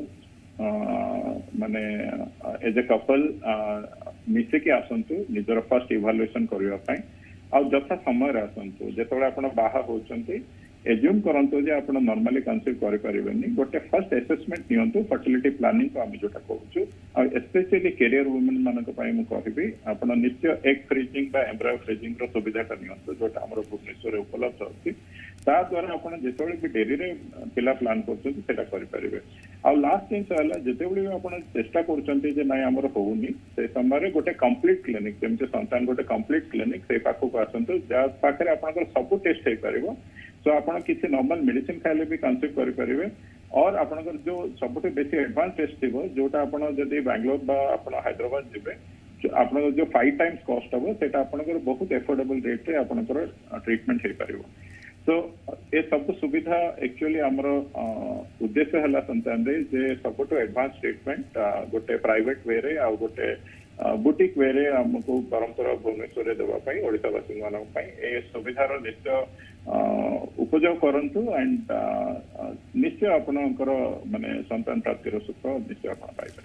Speaker 2: माने एज ए कपल मिसे के आसंतु निजर फर्स्ट इवैल्यूएशन करबा पई आ जथा समय आसंतु जेतबे आपन बाहा होचंती एज्यूम करंतु जे आपण नॉर्मली कंसीव करि परिबेनी गोटे फर्स्ट असेसमेंट नियंतु फर्टिलिटी प्लानिंग को आमे जोटा कहउछु आ स्पेशली कैरियर वुमेन मानक पई मु कहबी आपण निश्चय एग फ्रीजिंग बा एम्ब्रायो फ्रीजिंग रो सुविधाटा नियंतु जोटा हमर भुवनेश्वर उपलब्ध अछि ता द्वारा आपण जेतबे भी डेरी रे पिला प्लान करछन सेटा करि परिबे आ लास्ट थिंग हला जेतबे आपण चेष्टा करछन्ती जे नै हमर होउनी से समय गोटे कंप्लीट क्लिनिक जेमते संतान गोटे कंप्लीट क्लिनिक से पाखो को आसंतु जा पाखरे आपनकर सब टेस्ट हे परिबो तो आपन किसी नॉर्मल मेडिसिन खाइले भी कंसीव करि परिबे और आपनकर जो सबसे बेसी एडवांस टेस्ट थिबो जोटा आपन जदी बेंगलोर बा आपन हैदराबाद जिबे आपन जो 5 टाइम्स कॉस्ट हबो सेटा आपनकर बहुत एफोर्डेबल रेट रे आपनकर ट्रीटमेंट हे परिबो तो ए सब सुविधा एक्चुअली हमर उद्देश्य हला संतान रे जे सबटो एडवांस ट्रीटमेंट गोटे प्राइवेट वे रे आ गोटे बुटीक वे रे हमको परंपरा भुवनेश्वर देवा पाई ओडिसावासी मानक पाई ए सुविधार निश्चय उपयोग करंतु एंड निश्चय आपनकर माने संतान प्राप्तिर सुख निश्चय आपण पाई परिबे।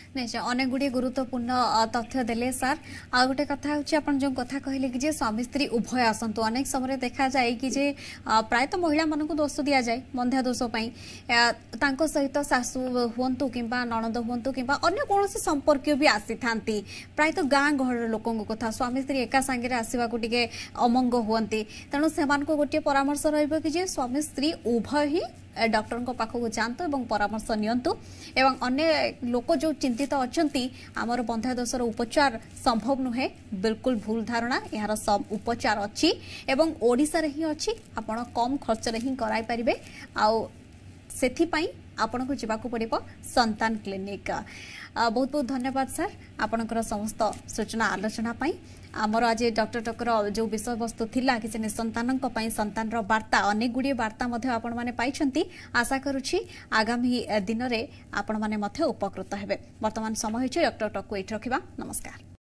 Speaker 1: निश्चय अनेक गुड़िए गुरुत्वपूर्ण तथ्य देले सार आ गोटे कथा होची जो कथा कहले कि स्वामी स्त्री उभय आसतु अनेक समय देखा जाए कि प्रायत महिला मानक दोष दि जाए बंध्या दोष सहित सासू हूँ कि नणद हूँ कि अन्य कौन संपर्क भी आसी था प्रायत गाँ गहर लोक कथा स्वामी स्त्री एका सांगे आसवा टे अमंग हमें तेणु से गोटे परामर्श रही स्वामी स्त्री उभय ही डॉक्टर पाखक जातु और परामर्श नियंतु एवं अन्य लोक जो चिंतित अच्छा आमर बंध्या दोषर उपचार संभव नुहे बिल्कुल भूल धारणा यार सब उपचार अच्छी एवं ओडिशा रे ही अच्छी आपण कम खर्च रे ही कराई परिबे आउ सेथिपाई आपण को जीवाकू पड़िबो संतान क्लिनिक। बहुत बहुत धन्यवाद सर आपणकर समस्त सूचना आलोचना पाई आमर आज डॉक्टर टकर जो विषय वस्तु थिला कि निसंतान संतान वार्ता अनेक गुड़िए वार्ता आपण माने पाइछंती आशा करुछि आगामी दिन में आपण माने उपकृत हेबे। वर्तमान समय डॉक्टर टक को एठी रखिबा। नमस्कार।